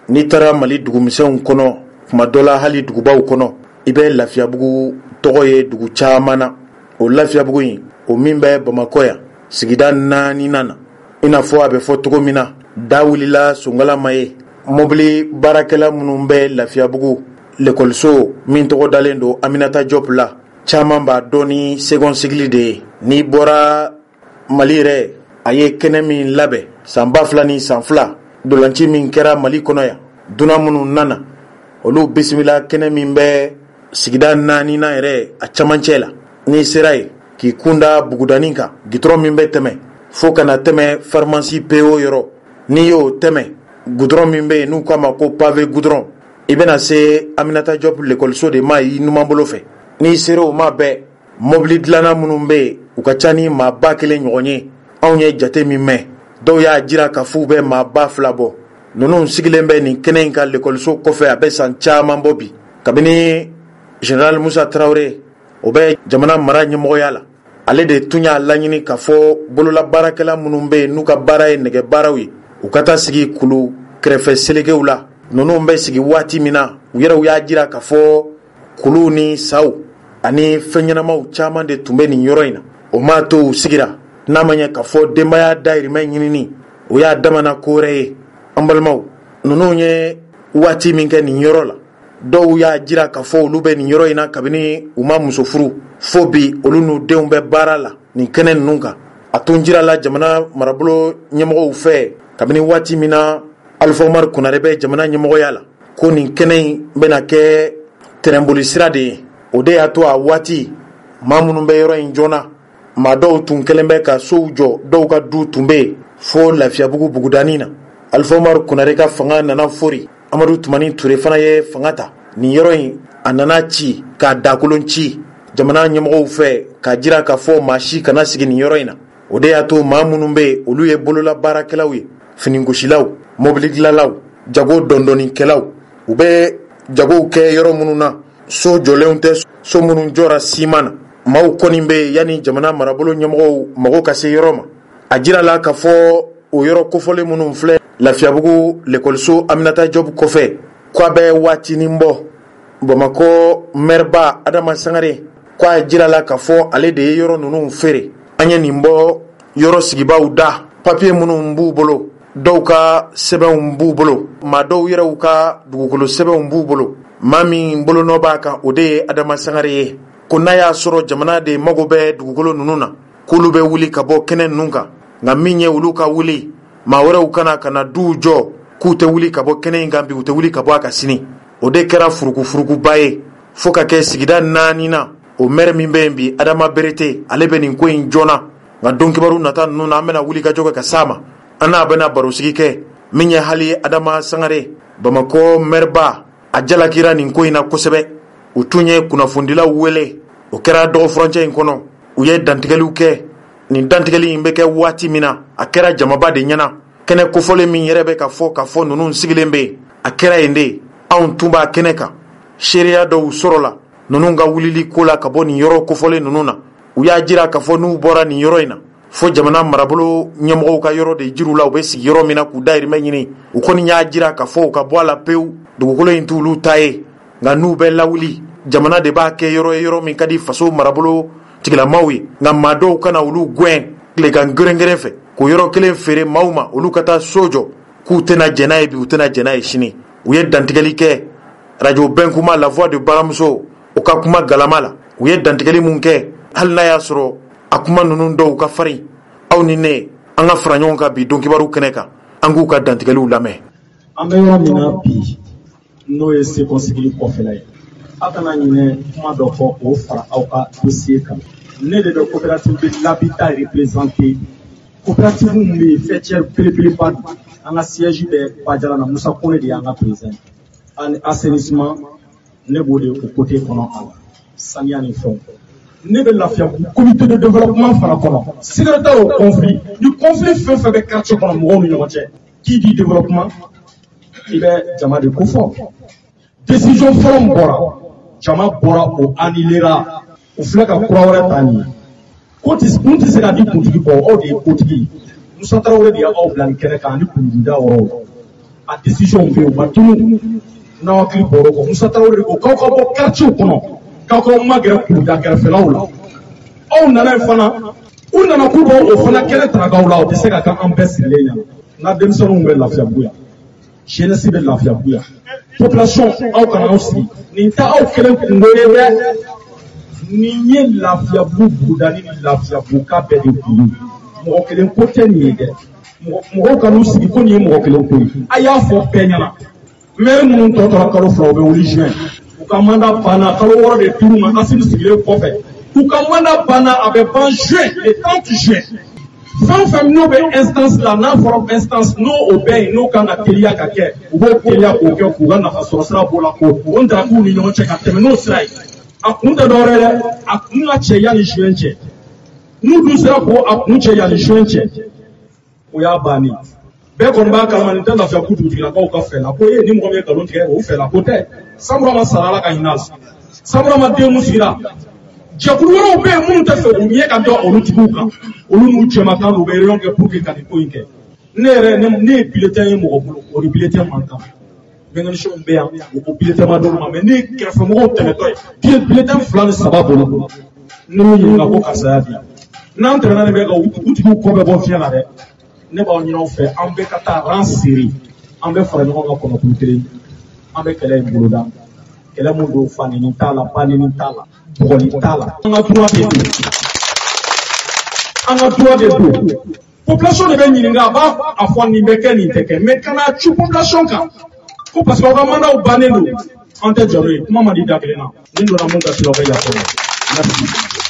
n'i taara Mali dugumisɛnw kɔnɔ kuma dɔ la hali dugubaw kɔnɔ i bɛ Lafiyabugu tɔgɔ ye dugu caman na. O Lafiyabugu in o min bɛ Bamakɔ yan sigida naaninan na i n'a fɔ a bɛ fɔ cogo min na da wulila Sonkala ma ye mobili baarakɛla minnu bɛ Lafiyabugu l'école min tɔgɔ dalen don Aminata Diop la caman b'a dɔn ni second cycle de ye. N'i bɔra Mali yɛrɛ a ye kɛnɛ min labɛn san ba fila ni san fila dolanci min kɛra Mali kɔnɔ yan dunan minnu nana olu bisimila kɛnɛ min bɛ sigida naaninan yɛrɛ a camancɛ la. N'i sera yen k'i kunda Bugudani kan gitɔrɔn min bɛ tɛmɛ fo kana tɛmɛ pharmacie P O yɔrɔ n'i y'o tɛmɛ goudron min bɛ yen n'u k'a ma ko pavé goudron i bɛna se Aminata Diop l'école de ma i numan bolo fɛ. N'i sera o ma bɛɛ mobili dilanna minnu bɛ yen u ka ca ni maa ba kelen ɲɔgɔn ye. Anw ye jate min mɛn dɔw y'a jira k'a fɔ u bɛ maa ba fila bɔ. Ninnu sigilen bɛ nin kɛnɛ in ka l'école kɔfɛ a bɛ san caman bɔ bi kabini Général Musa Traoré o bɛ jamana mara ɲɛmɔgɔya la ale de tun y'a laɲini k'a fɔ bololabaarakɛla minnu bɛ yen n'u ka baara ye nɛgɛ baaraw ye u ka taa sigi kulu kɛrɛfɛ selekew la. Ninnu bɛ sigi waati min na u yɛrɛw y'a jira k'a fɔ kuluw ni saw ani fɛn ɲɛnamaw caman de tun bɛ nin yɔrɔ in na. O m'a to u sigira n'a ma ɲɛ k'a fɔ denbaya dahirimɛ ɲinini o y'a damana ko wɛrɛ ye. An balimaw ninnu ye waati min kɛ nin yɔrɔ la dɔw y'a jira k'a fɔ olu bɛ nin yɔrɔ in na kabini u ma muso furu fo bi olu n'u denw bɛ baara la nin kɛnɛ ninnu kan. A tun jirala jamana marabolo ɲɛmɔgɔw fɛ kabini waati min na Alpha Umaru Konare bɛ jamana ɲɛmɔgɔya la ko nin kɛnɛ in bɛna kɛ tɛrɛnboli sira de ye. O de y'a to a waati maa minnu bɛ yɔrɔ in joona maa dɔw tun kɛlen bɛ ka sow jɔ dɔw ka du tun bɛ yen fo Lafiyabugu Bugudani na. Alpha Umaru Konare ka fanga nana fori Amadu Tumani Ture fana ye fanga ta nin yɔrɔ in a nana ci k'a dakolon ci jamana ɲɛmɔgɔw fɛ k'a jira k'a fɔ maa si kana sigi nin yɔrɔ in na. O de y'a to maa minnu bɛ yen olu ye bolola baarakɛlaw ye finigosilaw mobili dilanlaw jago dɔndɔnikɛlaw u bɛ jagow kɛ yɔrɔ minnu na so jɔlenw tɛ so minnu jɔra siman na. Maaw kɔni bɛ yen yanni jamana marabolo ɲɛmɔgɔw mago ka se yɔrɔ ma. A jirala k'a fɔ o yɔrɔ kofɔlen minnu filɛ Lafiyabugu l'école Aminata Diop kɔfɛ k'a bɛ waatinin bɔ Bamakɔ maireba Adama Sangare k'a jirala k'a fɔ ale de ye yɔrɔ ninnu feere. An ye nin bɔ yɔrɔ sigibaw da papier minnu b'u bolo dɔw ka sɛbɛnw b'u bolo maa dɔw yɛrɛw ka dugukolo sɛbɛnw b'u bolo maa min bolonɔ b'a kan o de ye Adama Sangare ye ko n'a y'a sɔrɔ jamana de mago bɛ dugukolo ninnu na k'olu bɛ wuli ka bɔ kɛnɛ ninnu kan nka min ye olu ka wuli maa wɛrɛw kana kana duw jɔ k'u tɛ wuli ka bɔ kɛnɛ in kan bi u tɛ wuli ka bɔ a kan sini. O de kɛra furukufurukuba ye fo ka kɛ sigida naani na o maire min bɛ yen bi Adama Berete ale bɛ nin ko in joona nka don kibaru nata ninnu na an bɛna wuli ka jɔ kɛ ka s'a ma an n'a bɛna barosigi kɛ min ye hali Adama Sangare Bamakɔ maireba a jalakira nin ko in na kosɛbɛ. U tun ye kunnafonidilaw wele o kɛra dɔgɔ furancɛ in kɔnɔ u ye dantigɛliw kɛ nin dantigɛli in bɛ kɛ waati min na a kɛra jamaba de ɲɛna kɛnɛ kofɔlen min yɛrɛ bɛ ka fɔ ka fɔ ninnu sigilen bɛ yen a kɛra yen de anw tun b'a kɛnɛ kan seereya dɔw sɔrɔla ninnu ka wulili ko la ka bɔ nin yɔrɔ kofɔlen ninnu na. U y'a jira k'a fɔ n'u bɔra nin yɔrɔ in na fo jamana marabolo ɲɛmɔgɔw ka yɔrɔ de jiru la u bɛ sigi yɔrɔ min na k'u dahirimɛ ɲini u kɔni y'a jira k'a fɔ u ka bɔ a la pewu dugukolo in t'olu ta ye nka n'u bɛ lawuli jamana de b'a kɛ yɔrɔ ye yɔrɔ min ka di faso marabolo tigilamaw ye nka maa dɔw kana olu gɛn tilekan gɛrɛngɛrɛn fɛ k'o yɔrɔ kelen feere maaw ma olu ka taa so jɔ k'u tɛna jɛn n'a ye bi u tɛna jɛn n'a ye sini. U ye dantigɛli kɛ radio Bɛnkuma la voix de baramuso o ka kuma galama la u ye dantigɛli mun kɛ hali n'a y'a sɔrɔ a kuma ninnu dɔw ka farin aw ni ne an ka fara ɲɔgɔn kan bi don kibaru kɛnɛ kan an k'u ka dantigɛliw lamɛn. An bɛ yɔrɔ min na bi n'o ye seko sigili kɔfɛla ye a kana ɲinɛ kuma dɔ fɔ k'o fara aw ka dossier kan. Ne de bɛ coopérative de l'habitat représenté coopérative min bɛ yen fɛtière belebeleba don an ka siège bɛ Bajara na Musa Kone de y'an ka président ani assainissement ne b'o de o côté kɔnɔ a la saniya ni fɛnw. Ne bɛ Lafiyabugu comité de développement fana kɔnɔ secrétaire au conflit ni conflit fɛn fɛn bɛ quartier kɔnɔ mɔgɔw ni ɲɔgɔn cɛ qui dit développement i bɛ jama de ko fɔ décision fɔlɔ min bɔra jama bɔra o annulera o filɛ ka kura wɛrɛ ta nin ye ko tɛ kun tɛ se ka di kuntigi kɔ aw de ye kotigi Musa Tarawele de y'aw bila nin kɛnɛ kan ani kundigida wɔɔrɔw a décision fait au matinu na wakili boroko Moussa Traoré ko kaw ka bo quartier kono kaw ka magre ku da kala felawla on nana fana on nana ku bo o fana kele tragawla o te se ka kan ambesi lenya na demsonu be lafia buya jeunesse be lafia buya population aw kana aussi ni ta aw kele ku ngoyebe ni nye lafia bu budani lafia bu ka be de ku mo kele ko teni de mo ka nu sigi ko ni mo kele ko aya fo penyana mais mun to to kalo flo be wuli juin u ka manda bana kalo woro de turu ma asim sigile ko fe u ka manda bana abe ban juin le trente juin sans femme no be instance la na for instance no obey no kana telia ka ke u bo telia ko ke ku na fa so sra bola ko on dra ku ni no che ka teme no srai akunda dorere akuna che ya ni juin che nu du sra ko akun che ya ni juin che o ya bani be kon ba kalma ni tanda fa kutu tigila ko ka fela ko ye ni mo be kalon tigɛ o fela ko tɛ samura ma sarala ka hinas samura ma de musira jakuru woro be mun ta fe o ye ka do olu tigu kan olu nu jema kan o be réunion ke pour que ka ni ko inke ne re ne bulletin ye mo bolo o bulletin man kan be ngani shon be ya o bulletin ma do ma me ne krefa mo tɛmɛ to ye bulletin flan sababu bolo ne ni nga ko kasaya dia nan tɛmɛ na be ka o tigu ko be bo fiya la de ne b'aw ɲin'aw fɛ an bɛ ka taa ran siri an bɛ fara ɲɔgɔn kan kɔnɔkulu kelen an bɛ kɛlɛ in boloda kɛlɛ mun don fanini t'a la banini t'a la bɔgɔli t'a la an ka droit de don an ka droit de don population de bɛ ɲininka a b'a a fɔ nin bɛ kɛ nin tɛ kɛ mais kana cu population kan ko parce que aw ka mandaw bannen don an tɛ jaro ye kuma man di da kelen na ni donna mun ka sira o bɛ yafa merci.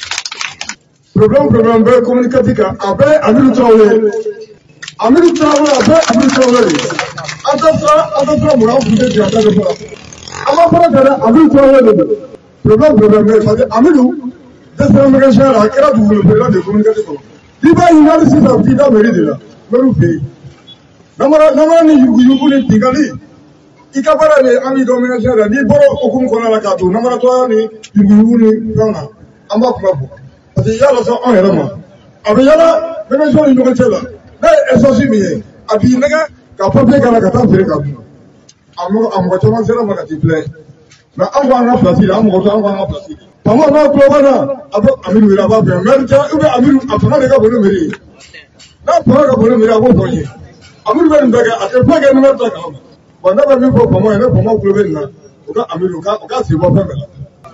problème problème bɛ communicatif kan a bɛ Amidu Traoré Amidu Traoré a bɛ Amidu Traoré an tɛ fara an tɛ fara mun an kun tɛ jɛ an tɛ fara an ma fara tɛ dɛ Amidu Traoré de don problème problème bɛ parce que Amidu dɛsɛra mécanicien la a kɛra dugukolo feerela de communicatif kɔnɔ i b'a ɲininka hali sisan k'i da mairie de la mairie fɛ yen namara namara ni yuguyugu ni bingali i ka baara de an b'i dɔn mécanicien la n'i bɔra okumu kɔnɔna la k'a to namaratɔya ni yuguyugu ni fɛnw na an b'a kuma fɔ parce que yala sɔn an yɛrɛ ma a bɛ yala mécanicien ni ɲɔgɔn cɛ la n'a ye essence min ye a b'i nɛgɛ ka papier k'a la ka taa feere k'a dun a mɔgɔ caman sera ma ka t'i filɛ mais an ko an ka place la an mɔgɔ tɛ an ko an ka place faama n'a tulo banna a bɛ Amidu wele a b'a fɛ maire cɛ ou bien Amidu a fanga de ka bon ni mairie ye n'a fanga ka bon ni mairie a b'o fɔ n ye Amidu bɛ nin bɛɛ kɛ a tɛ foyi kɛ numéro ta kalama bon ne bɛ min fɔ faama ye ne faama tulo bɛ nin na o ka Amidu o ka sigi bɔ fɛn bɛɛ la.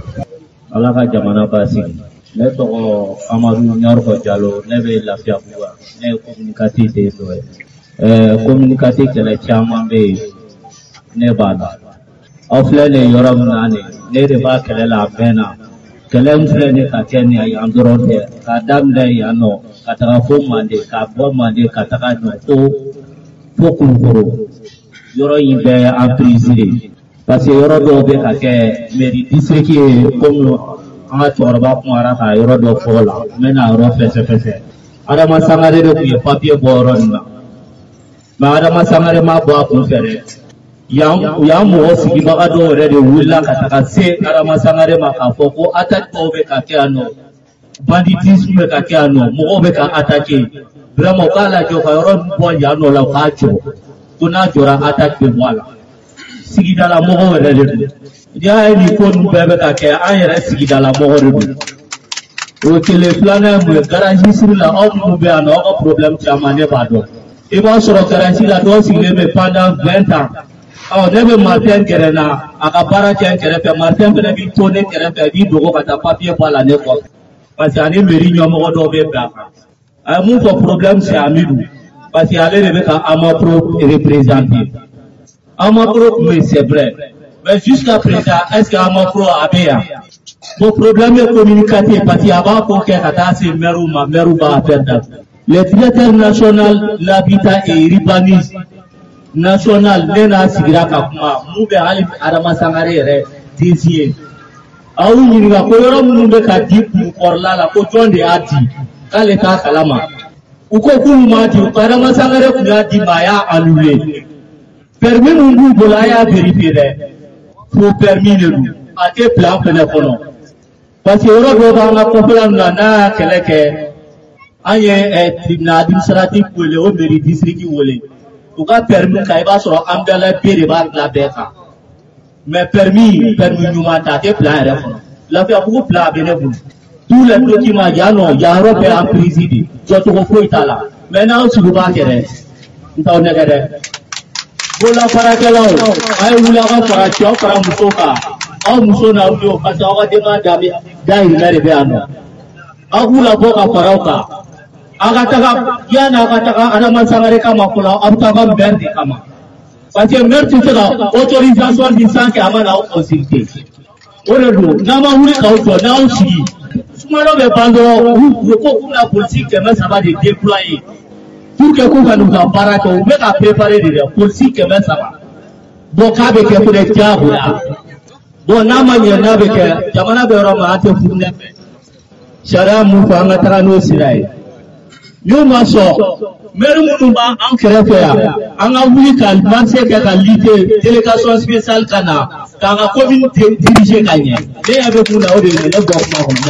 Ala ka jamana basigi. Ne tɔgɔ Amadu Ɲarko Jalo ne bɛ Lafiyabugu ne ye communicatif de dɔ ye ɛɛ communicatif kɛlɛ caman bɛ yen ne b'a la aw filɛ nin yɔrɔ min na nin ne de b'a kɛlɛ la a bɛɛ na kɛlɛ min filɛ nin ka kɛ nin yan dɔrɔn tɛ k'a daminɛ yan nɔ ka taga fo Mande ka bɔ Mande ka taga ɲɔ fo fo Kulukoro yɔrɔ in bɛɛ ye emprise de parce que yɔrɔ dɔw bɛ ka kɛ mairie district ye comme an ka cɛkɔrɔba kumara ka yɔrɔ dɔ fɔ la n bɛna yɔrɔ fɛsɛfɛsɛ Adama Sangare de tun ye papier bɔ yɔrɔ nin na mais Adama Sangare ma bɔ a kun fɛ dɛ yan yan mɔgɔ sigibaga dɔw yɛrɛ de wulila ka taga se Adama Sangare ma k'a fɔ ko attaque dɔw bɛ ka kɛ yan nɔ banditisme bɛ ka kɛ yan nɔ mɔgɔw bɛ ka attaquer vraiment u k'a lajɛ ka yɔrɔ bɔ yan nɔ la u k'a jɔ ko n'a jɔra attaque bɛ bɔ a la sigidala mɔgɔw yɛrɛ de don n'i ni ko ninnu bɛɛ bɛ ka kɛ an yɛrɛ sigidala mɔgɔ de don o kelen filanan ye mun ye garanti siri la aw minnu bɛ yan nɔ aw ka problème caman ne b'a dɔn i b'a sɔrɔ garanti la dɔw sigilen bɛ pendant vingt ans ɔ ne bɛ Martin gɛrɛ n na a ka baara kɛ n kɛrɛfɛ Martin fana b'i to ne kɛrɛfɛ b'i dogo ka taa papier bɔ a la ne kɔfɛ parce que ani mairie ɲɛmɔgɔ dɔw bɛ bɛn a kan a ye mun fɔ problème c'est Amidu parce que ale de bɛ ka Amapro représenter Amapro mais c'est vrai mais jusqu'à présent est-ce que Amapro a bɛ yan bon problème est communicatif parce que a b'a ko kɛ ka taa se maire ma maire b'a affaire datugu le directeur national l'habitat et urbanisme national ne n'a sigira ka kuma mun bɛ hali Adama Sangare yɛrɛ désigné aw ɲininka ko yɔrɔ minnu bɛ ka di kunkɔrɔla la ko jɔn de y'a di k'ale t'a kalama u ko k'olu m'a di Adama Sangare tun y'a di ma a y'a annulé permis min b'u bolo a y'a vérifié dɛ faux permis de don a tɛ plan fɛnɛ kɔnɔ parce que yɔrɔ dɔw b'an ka kɔfɛla ninnu na n'a y'a kɛlɛ kɛ an ye tribunal administratif wele o mairie district wele u ka permis ka i b'a sɔrɔ an bɛɛ la bere de b'a dilan bɛɛ kan mais permis permis ɲuman ta a tɛ plan yɛrɛ kɔnɔ Lafiyabugu plan a bɛ ne bolo tous les documents yan nɔ yan yɔrɔ bɛɛ en prise de jɔcogo foyi t'a la mais n'aw sigi b'a kɛ dɛ n t'aw nɛgɛ dɛ bolola baarakɛlaw a ye wuli aw ka fara cɛw fara musow kan aw muso n'aw denw parce que aw ka denbaya dahirimɛ de bɛ yan nɔ aw k'u labɔ ka fara aw kan aw ka taga yanni aw ka taga Adama Sangare kama fɔlɔ aw bɛ taga maire de kama parce que maire tɛ se ka autorisation di sans que a ma n'aw consulter o de don n'an ma wuli k'aw jɔ n'aw sigi sumano bɛ ban dɔrɔn u ko k'u bɛna politique kɛmɛ saba de déployer pour que k'u ka n'u ka baara kɛ u bɛ ka préparer de dɛ politique kɛmɛ saba bon k'a bɛ kɛ fɛnɛ diyagoya bon n'a ma ɲɛ n'a bɛ kɛ jamana bɛ yɔrɔ min an tɛ furu ne fɛ sariya mun fɔ an ka taga n'o sira ye n'o ma sɔn maire minnu b'an kɛrɛfɛ yan an ka wuli ka marché kɛ ka lutter délégation spéciale ka na k'an ka commune diriger ka ɲɛ ne ɲɛ bɛ kun na o de ye ne bɔ kuma kɔnɔ.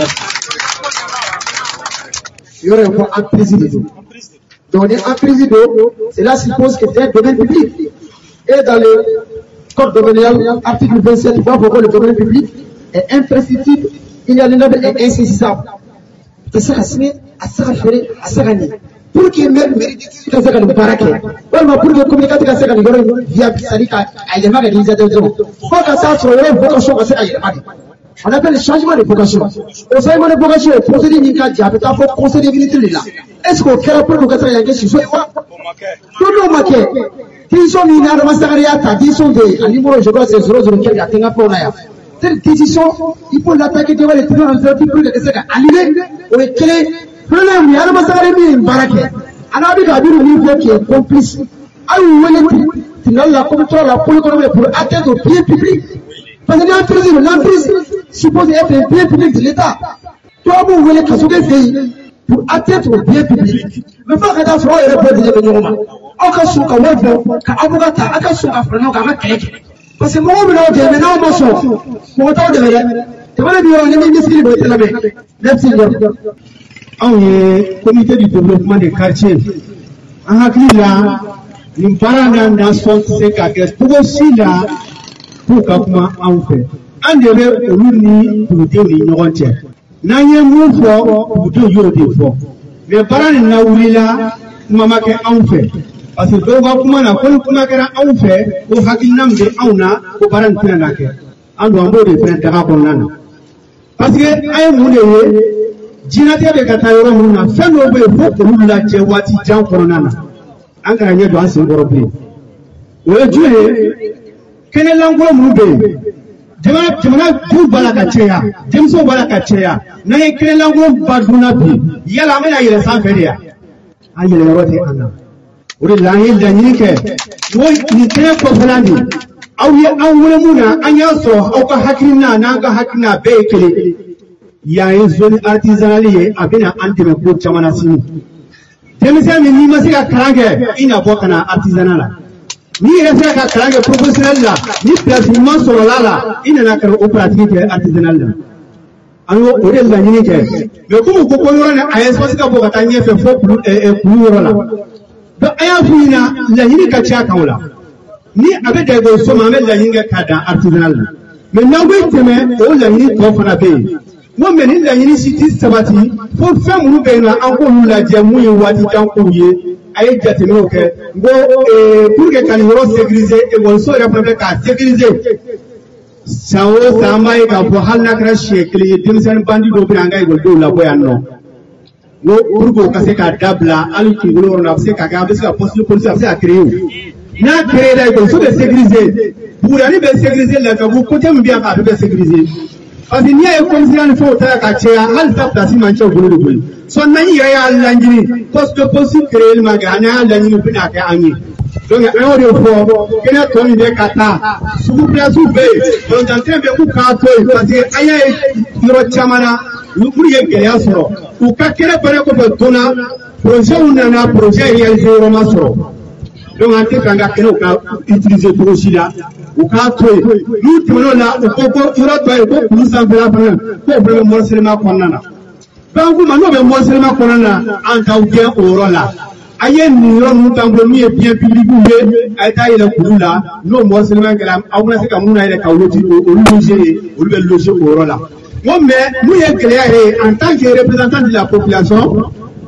yɔrɔ in fɔ emprise de don donc ni emprise don cela suppose que c'est un domaine public et dans le code domanial article vingt-sept il faut que le domaine public est imprescriptible inaliénable et insaisissable. C'est ça signé à ça faire à ça gagner pour que même mérite que ça gagne para que voilà pour que communiquer que ça gagne via salika il va gagner des gens faut que ça soit une vocation que ça gagne on appelle le changement de vocation au changement de vocation procédure ni ka dia peut avoir conseil de militaire là est-ce que faire pour que ça gagne sur quoi tout le maquet qui sont mis dans la sagaria ta disons de à niveau je crois c'est zéro zéro qui a tenga pour là cette décision il faut l'attaquer devant les tribunaux en fait pour que ça gagne annulé ou est créé problème ya ma sagare mi barake ana bi ga biru ni qui est complice ay wele tinal la comme toi la pour pour atteindre le bien public parce que l'entreprise l'entreprise suppose être un bien public de l'État toi vous voulez que ce pays pour atteindre le bien public mais pas que ça soit et répondre de l'Union on ka suka wefo ka abogata aka suka frano ka makeke parce que moi me de maintenant mo so mo taw de le te wala bi on ni misiri do telabe merci on est comité du développement des quartiers en hakila ni parana na son c'est ka pour aussi là pour comment on fait en devait olu pour te ni ñogonte na ñe mu fo pour te yo de fo mais parana na wulila mama ke on fait parce que do ba kuma na ko kuma kara on fait o hakilnam de auna ko parana tena na ke ando ando de frère ta ko nana parce que ay mu de jinate be kata yoro mun na fendo be fo ko la je wati jan corona na an kana nye do an sin gorobe o juye kene lango mun be jama jama du bala ka cheya jemso bala ka cheya na ye kene lango baduna bi yala me na yele san fere ya an yele rote ana o de la yel da ni ke wo ni kene ko fulani aw ye an wala muna an ya so aw ka hakina na ga hakina be kele yayin zone artisanali abina antime ko chamana sini temisa mi ni masika karange ina bo kana artisanala ni resa ka karange professionnel la ni placement solo la ina na kar opérative artisanal la anu o de la ni ke me ko ko ko yoro na ayes masika bo kata nyefe fo ku e ku yoro la do aya fuina la ni ka cha kawla ni abe de go so ma me la ni ka da artisanal la me na go teme o la ni ko fana be mo meni la yini siti sabati fo fem mu be na an ko la je mu yi wati tan ko ye ay jati no ke go e pour que kan yoro sécuriser e won so ya problème ka sécuriser sawo samay ka bo halna kra shekli dimsen bandi do biranga go do la boyanno no pour ko ka se ka dabla ali ki golo na se ka ga biska poste police se a créer na créer dai go so be sécuriser pour ani be sécuriser la ka bu côté mbia ka be sécuriser parce que ni ay commission fo ta ka che hal ta place man che gulu gulu so nani ya ya lanjini poste possible créer ma ga na lanjini bina ka anyi donc ay ori fo kena to ni de kata subu place be donc en train be ku ka to parce que ay yoro chamana lu pour ye gaya soro u ka kere bare ko be tona projet una na projet réalisé ro ma soro donc en train nga kena ka utiliser pour sida ou ka to nous tono la o ko ko yoro to ko ku san fera fera ko be mo selma konnana donc ma no be mo selma konnana an ta uke oro la aye ni ron mutango mi e bien public ou ay ta ile kulula no mo seulement que la awna se ka muna ile ka woti o loger o le loger ko rola mo mais nous y clair en tant que représentant de la population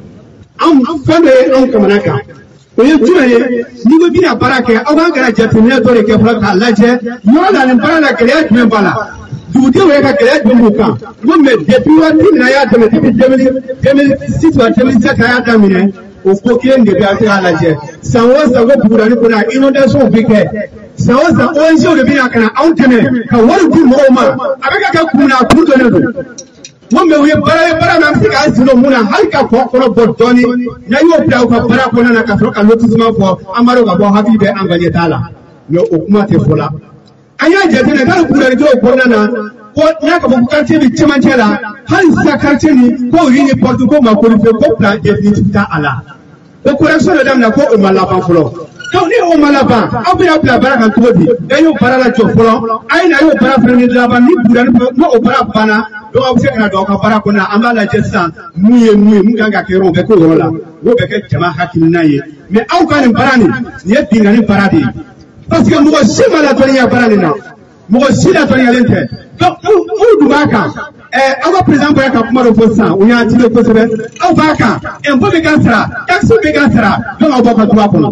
en fait on kamanaka o ye tuye ni go bina baraka awan gara jatumina to le ke fara ka laje yo la ni baraka clair tume bala duudi we ka clair tume ka mo mais depuis wa timina ya de depuis deux mille six wa deux mille sept ya tamine o ko kien de ba ta laje sanwa sanwa bugura ni kuna inondation bike sanwa sa o njo de bina kana auntene ka wal du mo ma abeka ka kuna kudo ne do mo me we bara bara na msika asino muna halka ko ko bodoni na yo pla ko bara ko na ka froka lotissement fo amaro ga bo habibe anganye tala no o kuma te fola anya je tene ga ku re to ko na na ko na ka bu quartier bi chimantela hal sa quartier ni ko rini porte ko ma ko fe ko plan définitif ta ala ko correction de dam na ko o malaba folo ko ni o malaba abira pla bara kan ko bi da yo bara la jo folo ay na yo bara freni la ba ni bura no o bara bana do abu se kana do ka bara ko na amala jessa muye muye mun ganga ke ro be ko rola wo be ke jama hakin naye mais aw kan barani ni e bingani baradi parce que mo si mala to ni barani na mo si la to ni lente donc mu du baka eh awa president ba ka kuma do fosa o ya ti do ko sebe aw baka en bo be gasra taxi be gasra do aw baka tuwa ko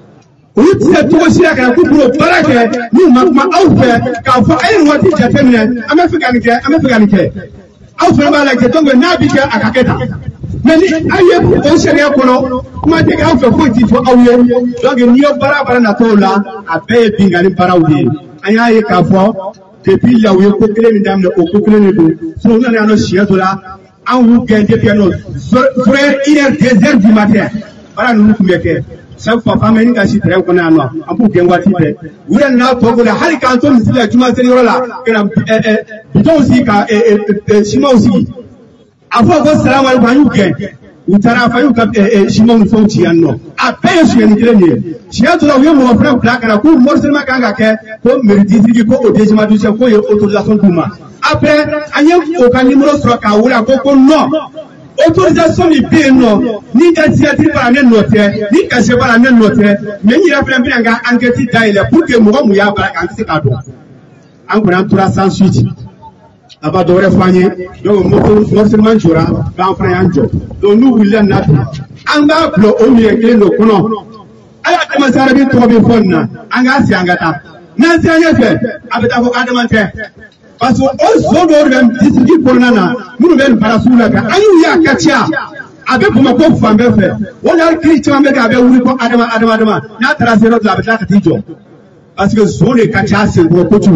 uti se to si la ka ku pro barake ni ma kuma aw fe ka fo ay wati jatemne amefika ni ke amefika ni ke aw fe ba la ke to na bi ke akaketa mais ni aye o sharia kono kuma te ka fe fo ti fo awye donc ni yo bara bara na to la abe bingani bara ude anya ye ka fo depuis là où il faut que les dames ne au couple ne do so na na no chien to la an wu gen depuis no frère une heure deux heures du matin bara nu ku meke chaque fois femme ni ka si train ko na no an pu gen wati be wura na to go la hali kan to misila juma seri rola kana eh eh bidon aussi ka eh eh chima aussi afo go salamu alaikum an yu gen utara fa yu ka eh chima mu fo ti anno a paye su ni kire ni chia to la wi mo frère kla kana ku morcellement kanga ke ko merdi sigi ko o dejima du ko ye autorisation kuma après anye o ka numéro sur ka wura ko ko non autorisation ni be no ni da tiatri para ne note ni ka se para ne note mais ni ra frère bi nga enquête daile pour que mo mu ya bara kan se ka do an ko na tura sans suite aba dore fanye donc morcellement jura ba frère anjo donc nous voulons na an ba blo o mi ekle no kono ala dama sarabi to be fonna anga si angata na si anya fe abeta ko adama te parce que o so do dem disiki pornana munu ben parasula ka ayu ya katia abe kuma ko fambe fe wona kri chama be ga be wuri ko adama adama adama na trasero la beta ka tijo parce que zone katia se go ko tu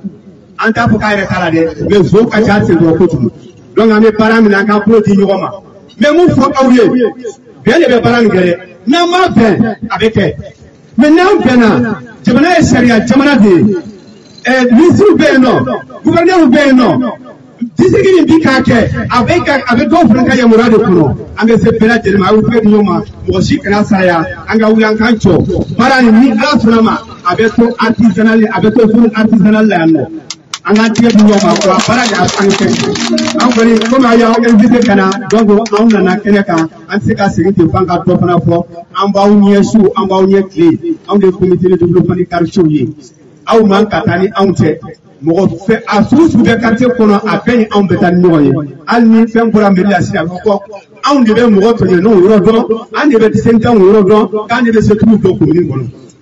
anta fo kayre kala de mais zo katia se go ko tu donc ame parami na ka pro di nyoma mais mu fo awye bien le be parami gere na ma ben avec maintenant bena jamana sharia jamana de eh ministre beno gouverneur beno disiki bi ka ke avec avec do franka ya murade kuno ambe se pela de ma ufe nyoma mo shi kana saya anga wulan kancho barani ni ala sunama avec to artisanal avec to full artisanal la no anga tiye nyoma ko barani afanke an ko ni ko ma ya invité kana donc on na kene ka an se ka siginte fanka to fana fo an ba unye su an ba unye clé an de comité de développement du quartier yi aw man katani an te mo fe asusu be quartier kono a ben an betani no yi al ni fen ko rambe la sira ko an de be mo to no woro don an de be senta woro don kan de be se tu do ko ni mono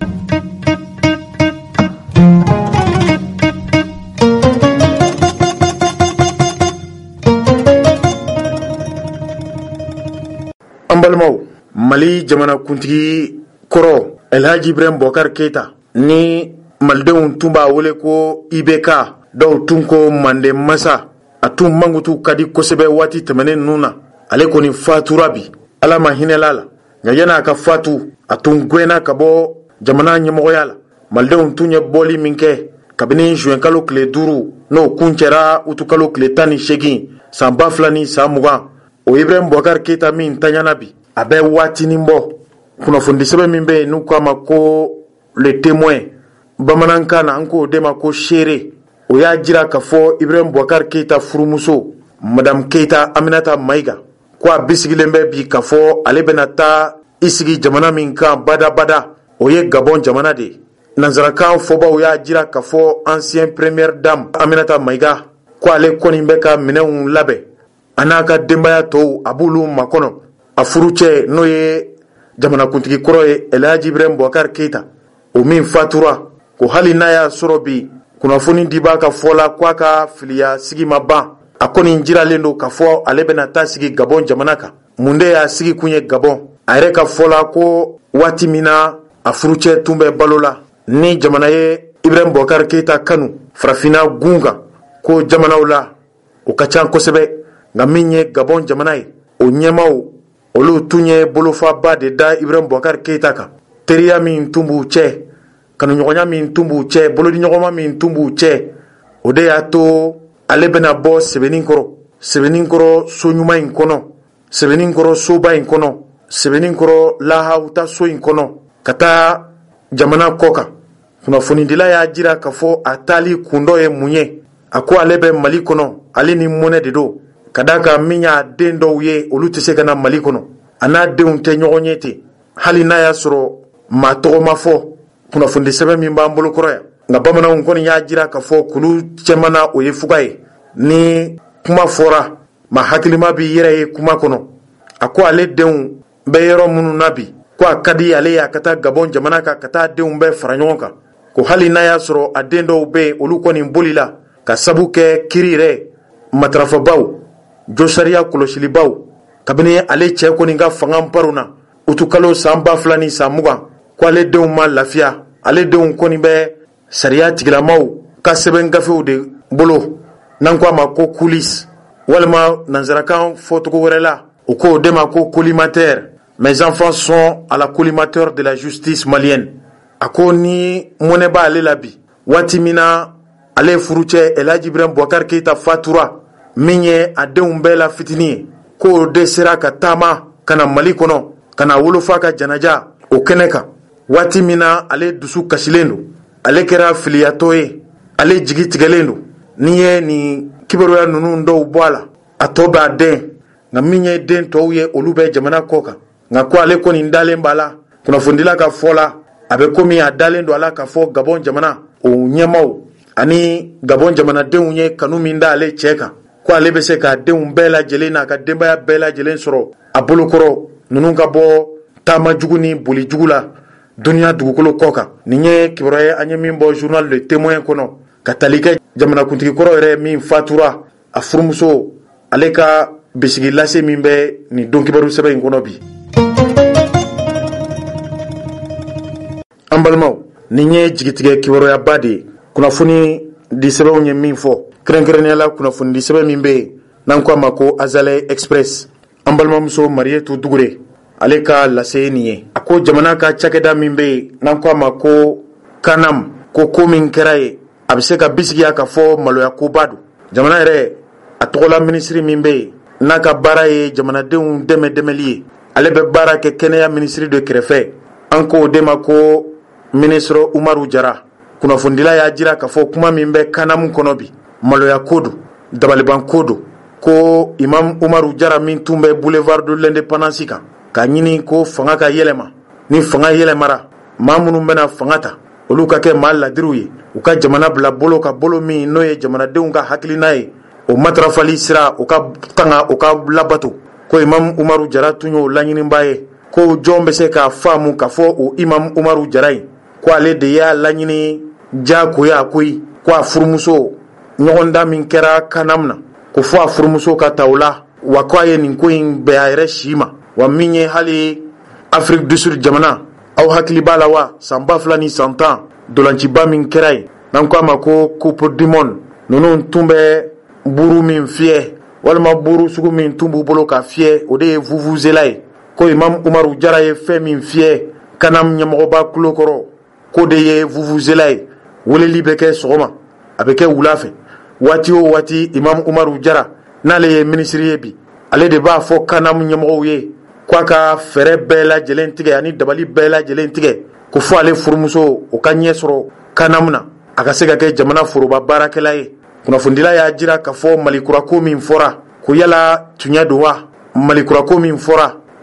ambalmaw mali jamana kuntigi koro elhaji ibrahim bokar keita ni maldenw tumba wele ko ibeka daw tunko mande masa atum mangutu kadi kosebe wati temene nuna ale koni fatura bi ala ma hinelala nga yana ka fatu atum gwena kabo jamana nyemoyala maldenw tunye boli minke kabini juin kalo kle duru no kunchera utukalo kle tani shegi samba flani samuga o ibrahim bokar keita min tanyana bi abe wati nimbo kuna fundi sebe mimbe nuko amako le témoin bamananka na anko dema ko shere o ya jira ka fo ibrahim bokar keita furumuso madame keita aminata maiga ko abisigilembe bi ka fo ale benata isigi jamana min kan bada bada o ye Gabon jamana de. Nanzarakan fɔbaw y'a jira k'a fɔ ancien première dame Aminata Maïga ko ale kɔni bɛ ka minɛnw labɛn a n'a ka denbaya tɔw a b'olu makɔnɔ a furucɛ n'o ye jamanakuntigi kɔrɔ ye Elhaji Ibrahim Boubacar Keita o min fatura ko hali n'a y'a sɔrɔ bi kunnafoni dibaa ka fɔ la k'a ka filiya sigi ma ban a kɔni jiralen don k'a fɔ ale bɛna taa sigi Gabon jamana kan mun de y'a sigi kun ye Gabon a yɛrɛ ka fɔ la ko waati min na a furucɛ tun bɛ balo la ni jamana ye Ibrahim Boubacar Keita kanu farafina gun kan ko jamanaw la o ka ca kosɛbɛ nka min ye Gabon jamana ye o ɲɛmaw olu tun ye bolofaba de da Ibrahim Boubacar Keita kan teriya min tun b'u cɛ kanuɲɔgɔnya min tun b'u cɛ bolodiɲɔgɔnma min tun b'u cɛ o de y'a to ale bɛna bɔ sɛbɛnni kɔrɔ sɛbɛnni kɔrɔ so ɲuman in kɔnɔ sɛbɛnni kɔrɔ soba in kɔnɔ sɛbɛnni kɔrɔ lahawuta so in kɔnɔ ka taa jamana kɔ kan kunnafonidila y'a jira k'a fɔ a taali kun dɔ ye mun ye a ko ale bɛ Mali kɔnɔ ale ni mɔnɛ de don ka da kan min y'a den dɔw ye olu tɛ se ka na Mali kɔnɔ a n'a denw tɛ ɲɔgɔn ye ten hali n'a y'a sɔrɔ maa tɔgɔ ma fɔ kunnafoni sɛbɛn min b'an bolo kɔrɔ yan nka bamananw kɔni y'a jira k'a fɔ kulu cɛman na o ye fuga ye ni kuma fɔra maa hakilima b'i yɛrɛ ye kuma kɔnɔ a ko ale denw bɛ yɔrɔ minnu na bi ko a ka di ale ye a ka taa Gabon jamana kan ka taa denw bɛɛ fara ɲɔgɔn kan ko hali n'a y'a sɔrɔ a den dɔw bɛ yen olu kɔni bolila ka sabu kɛ kiri yɛrɛ matarafabaw josariya kɔlɔsilibaw kabini ale cɛ kɔni ka fanga baro na utukalo san ba fila ni san mugan ko ale denw ma lafiya ale denw kɔni bɛ sariya tigilamaw ka sɛbɛn gafew de bolo n'an ko a ma ko coulis walima nanzarakan fɔcogo wɛrɛ la o ko o de ma ko collimateur. Mes enfants sont à la collimateur de la justice malienne. A ko ni mɔnɛ b'ale la bi waati min na ale furucɛ Elhaji Ibrahim Boubacar Keita fatura min ye a denw bɛɛ la fitini ye ko o de sera ka taama ka na Mali kɔnɔ ka na wolofa ka janaja o kɛnɛ kan waati min na ale dusu kasilen don ale kɛra filiyatɔ ye ale jigi tigɛlen don ni ye nin kibaruya ninnu dɔw bɔ a la a tɔ b'a den nka min ye den tɔw ye olu bɛ jamana kɔ kan nka ko ale kɔni dalen b'a la kunnafonidila ka fɔ la a bɛ komi a dalen don a la k'a fɔ Gabon jamana o ɲɛmaw ani Gabon jamanadenw ye kanu min da ale cɛ kan ko ale bɛ se k'a denw bɛɛ lajɛlen n'a ka denbaya bɛɛ lajɛlen sɔrɔ a bolokɔrɔ ninnu ka bɔ taama jugu ni boli jugu la duniya dugukolo kɔ kan nin ye kibaruya ye an ye min bɔ journal Le Témoin kɔnɔ ka tali kɛ jamanakuntigi kɔrɔ yɛrɛ min fatura a furumuso ale ka bisigi lase min bɛ nin don kibaru sɛbɛn in kɔnɔ bi. An balimaw nin ye jigitigɛ kibaruya de ye kunnafoni di sɛbɛnw ye min fɔ kɛrɛnkɛrɛnnenya la kunnafoni di sɛbɛn min bɛ yen n'an ko a ma ko Azalɛ Express an balimamuso Marietu Dugure ale ka lase nin ye a ko jamana ka cakɛda min bɛ yen n'an ko a ma ko Kanam ko ko min kɛra ye a bɛ se ka bisigiya ka fɔ maloya koba don jamana yɛrɛ a tɔgɔla minisiri min bɛ yen n'a ka baara ye jamanadenw dɛmɛ dɛmɛli ye ale bɛ baara kɛ kɛnɛya minisiri de kɛrɛfɛ an ko o de ma ko ministre Umaru Jara kunnafonidila y'a jira k'a fɔ kuma min bɛ Kanamu kɔnɔ bi maloya ko don dabaliban ko don ko Imam Umaru Jara min tun bɛ boulevard de l'indépendance kan k'a ɲini ko fanga ka yɛlɛma ni fanga yɛlɛmara maa minnu bɛna fanga ta olu ka kɛ maa ladiriw ye u ka jamana bila bolo ka bolo min n'o ye jamanadenw ka hakilina ye o matarafali sira o ka tanga o ka labato ko Imam Umaru Jara tun y'o laɲiniba ye ko jɔn bɛ se k'a faamu k'a fɔ o Imam Umaru Jara ye ko ale de y'a laɲini jagoya koyi ko a furumuso ɲɔgɔndan min kɛra Kanam na ko fɔ a furumuso ka ta o la wa ko a ye nin ko in bɛn a yɛrɛ si ma wa min ye hali Afrique du Sud jamana aw hakili b'a la wa san ba fila ni san tan dolanciba min kɛra ye n'an ko a ma ko coupe du monde ninnu tun bɛ buru min fiyɛ walima buru sugu min tun b'u bolo ka fiyɛ o de ye vuvuzela ye ko Imam Umaru Jara ye fɛn min fiyɛ Kanam ɲɛmɔgɔba kulo kɔrɔ ko de ye vuvuzela ye weleli bɛ kɛ sɔgɔma a bɛ kɛ wula fɛ waati o waati Imam Umaru Jara n'ale ye minisiri ye bi ale de b'a fɔ Kanam ɲɛmɔgɔw ye k'a ka fɛɛrɛ bɛɛ lajɛlen tigɛ ani dabali bɛɛ lajɛlen tigɛ ko fɔ ale furumuso o ka ɲɛ sɔrɔ Kanam na a ka se ka kɛ jamana foroba baarakɛla ye kunnafonidila y'a jira k'a fɔ malikurako min fɔra ko yala tiɲɛ don wa malikurako min fɔra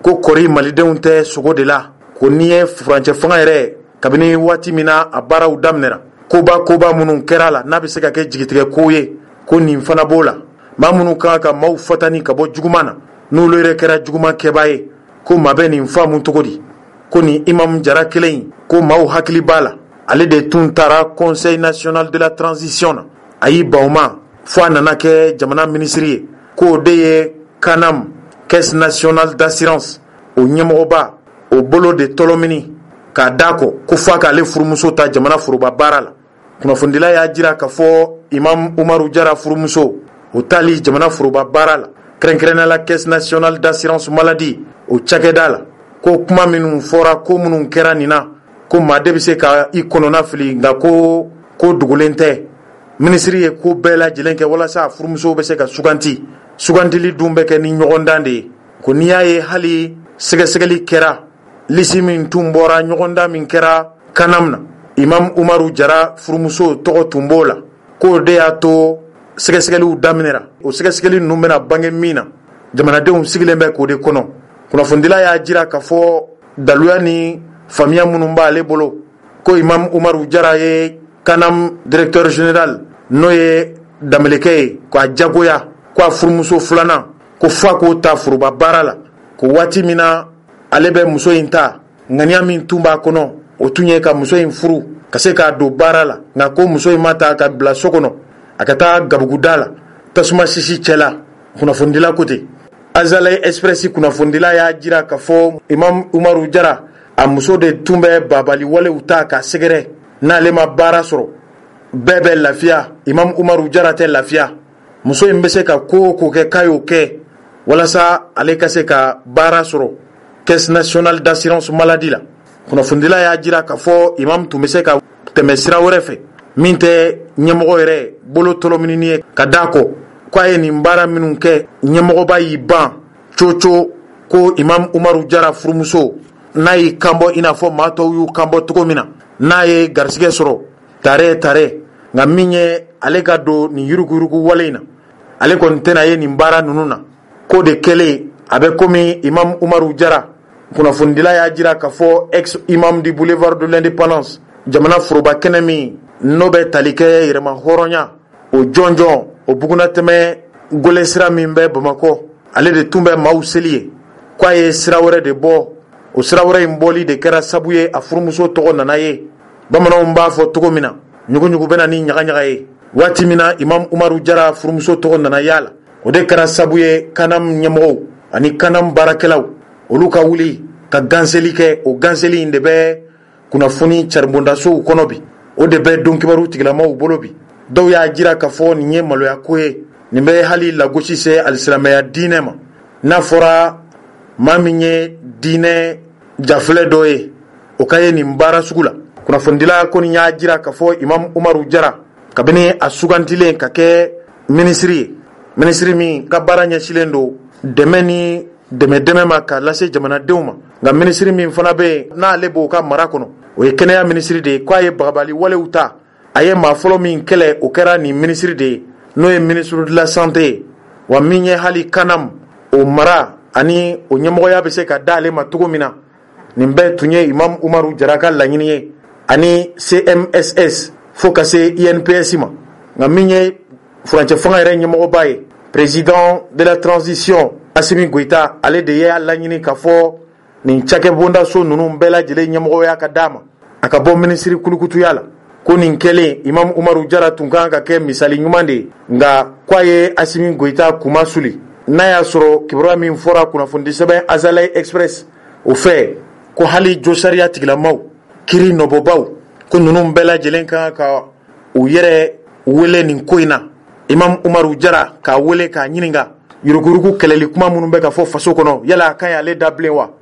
ko kɔri malidenw tɛ sogo de la ko n'i ye furancɛ fanga yɛrɛ kabini waati min na a baaraw daminɛra koba koba minnu kɛra la n'a bɛ se ka kɛ jigitigɛ ko ye ko nin fana b'o la maa minnu kan ka maaw fatani ka bɔ juguman na n'olu yɛrɛ kɛra juguman kɛbaa ye ko maa bɛ nin faamu cogo di ko nin imam jara kelen in ko maaw hakili b'a la ale de tun taara conseil national de la transition na a y'i ban o ma fo a nana kɛ jamana minisiri ye k'o de ye kanam caisse nationale d'assurance o ɲɛmɔgɔba o bolo de tɔlɔmini k'a da kɔ ko f'a k'ale furumuso ta jamana foroba baara la kunnafonidila y'a jira k'a fɔ imam umaru jara furumuso o tali jamana foroba baara la kɛrɛnkɛrɛnnenya la caisse nationale d'assurance maladie o cakɛda la ko kuma minnu fɔra ko minnu kɛra nin na ko maa de bɛ se ka i kɔnɔna fili nka ko ko dogolen tɛ minisiri ye ko bɛɛ lajɛlen kɛ walasa furumusow bɛ se ka suganti sugantili dun bɛ kɛ ni ɲɔgɔndan de ye ko n'i y'a ye hali sɛgɛsɛgɛli kɛra lisi min tun bɔra ɲɔgɔndan min kɛra kanam na imam umaru jara furumuso tɔgɔ tun b'o la k'o de y'a to sɛgɛsɛgɛliw daminɛra o sɛgɛsɛgɛli ninnu bɛna bange min na jamanadenw sigilen bɛ k'o de kɔnɔ kunnafonidila y'a jira k'a fɔ daluya ni faamuya minnu b'ale bolo ko imam umaru jara ye kanam directeur général n'o ye damelekɛ ye k'a jagoya ko a furumuso filanan ko f'a k'o ta foroba baara la ko waati min na ale bɛ muso in ta ŋaniya min tun b'a kɔnɔ o tun ye ka muso in furu ka se k'a don baara la nka ko muso in ma ta ka bila so kɔnɔ a ka taa gabuguda la tasuma sisi cɛ la kunnafonidila ko ten azalayi express kunnafonidila y'a jira k'a fɔ imam umaru jara a muso de tun bɛ babali walew ta ka sɛgɛrɛ n'ale ma baara sɔrɔ bɛɛ bɛ lafiya imam umaru jara tɛ lafiya muso in bɛ se ka ko o ko kɛ k'a y'o kɛ walasa ale ka se ka baara sɔrɔ caisse nationale d'assurance maladie la kunnafonidila y'a jira k'a fɔ imam tun bɛ se ka tɛmɛ sira wɛrɛ fɛ min tɛ ɲɛmɔgɔ yɛrɛ bolo tɔlɔminini ye ka da kɔ k'a ye nin baara minnu kɛ ɲɛmɔgɔba y'i ban coco ko imam umaru jara furumuso n'a y'i kanbɔ i n'a fɔ maa tɔw y'u kanbɔ cogo min na n'a ye garisigɛ sɔrɔ tare tare nka min ye ale ka don nin yuruguyurugu wale in na ale kɔni tɛna ye nin baara ninnu na ko de kɛlen a bɛ komi imam umaru jara kunnafonidila y'a jira k'a fɔ ex imam du boulevard de l'indépendance jamana foroba kɛnɛ min n'o bɛ tali kɛ yɛrɛma hɔrɔnya o jɔnjɔn o bugunatɛmɛ gole sira min bɛ bamakɔ ale de tun bɛ maaw seli ye k'a ye sira wɛrɛ de bɔ o sira wɛrɛ in bɔli de kɛra sabu ye a furumuso tɔgɔ nana ye bamananw b'a fɔ cogo min na ɲuguɲugu bɛ na ni ɲagaɲaga ye waati min na imam umaru jara furumuso tɔgɔ nana y'a la o de kɛra sabu ye kanam ɲɛmɔgɔw ani kanam baarakɛlaw olu ka wuli ka ganseli kɛ o ganseli in de bɛ kunnafoni caribondasow kɔnɔ bi o de bɛ donkibaru tigilamaw bolo bi dɔw y'a jira k'a fɔ nin ye maloya ko ye nin bɛ hali lagosi se alisilamɛya diinɛ ma n'a fɔra maa min ye diinɛ jafilɛ dɔ ye o ka ye nin baara sugu la kunnafonidila ko nin y'a jira k'a fɔ imam umaru jara kabini a sugantilen ka kɛ minisiri ye minisiri min ka baara ɲɛsilen don dɛmɛ ni dɛmɛdɛmɛ ma ka lase jamanadenw ma nka minisiri min fana bɛ yen n'ale b'o ka mara kɔnɔ o ye kɛnɛya minisiri de ye k'a ye bagabali walew ta a ye maa fɔlɔ min kɛlɛ o kɛra nin minisiri de ye n'o ye ministre de la santé ye wa min ye hali kanam o mara ani o ɲɛmɔgɔya bɛ se ka da ale ma cogo min na nin bɛɛ tun ye imam umaru jara ka laɲini ye ani C M S S fo ka se I N P S ma nka min ye furancɛ fanga yɛrɛ ɲɛmɔgɔba ye président de la transition Asimi Goïta ale de y'a laɲini k'a fɔ nin cakɛbondaso ninnu bɛɛ lajɛlen ɲɛmɔgɔya ka d'a ma a ka bɔ minisiri kulukutuya la ko nin kɛlen imam umaru jara tun kan ka kɛ misali ɲuman de ye nka k'a ye Asimi Goïta kuma suli n'a y'a sɔrɔ kibaruya min fɔra kunnafonidi sɛbɛn azalayi express o fɛ ko hali jo sariya tigilamaw kiri nɔbɔbaw ko ninnu bɛɛ lajɛlen kan ka u yɛrɛ wele nin ko in na imam umaru jara k'a wele k'a ɲininka yurugurugu kɛlɛli kuma minnu bɛ ka fɔ faso kɔnɔ yala a ka ɲi ale da bilen wa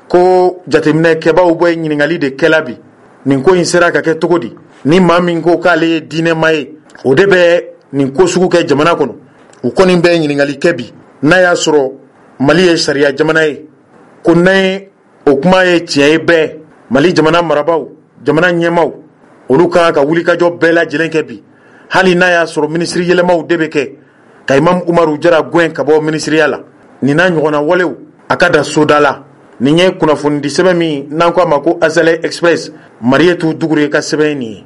ko jateminɛkɛbaw bɛ ɲininkali de kɛla bi nin ko in sera ka kɛ cogo di ni maa min ko k'ale ye diinɛma ye o de bɛ nin ko sugu kɛ jamana kɔnɔ u kɔni bɛ ɲininkali kɛ bi n'a y'a sɔrɔ mali ye sariya jamana ye ko n'a ye o kuma ye tiɲɛ ye bɛɛ mali jamana marabaw jamana ɲɛmaw olu kan ka wulikajɔ bɛɛ lajɛlen kɛ bi hali n'a y'a sɔrɔ minisiri yɛlɛmaw de bɛ kɛ ka imam umaru jara gɛn ka bɔ minisiriya la nin n'a ɲɔgɔnna walew a ka da soda la nin ye kunnafoni di sɛbɛn min n'an ko a ma ko Azalɛ Express Marietu Dugure ka sɛbɛn nin ye.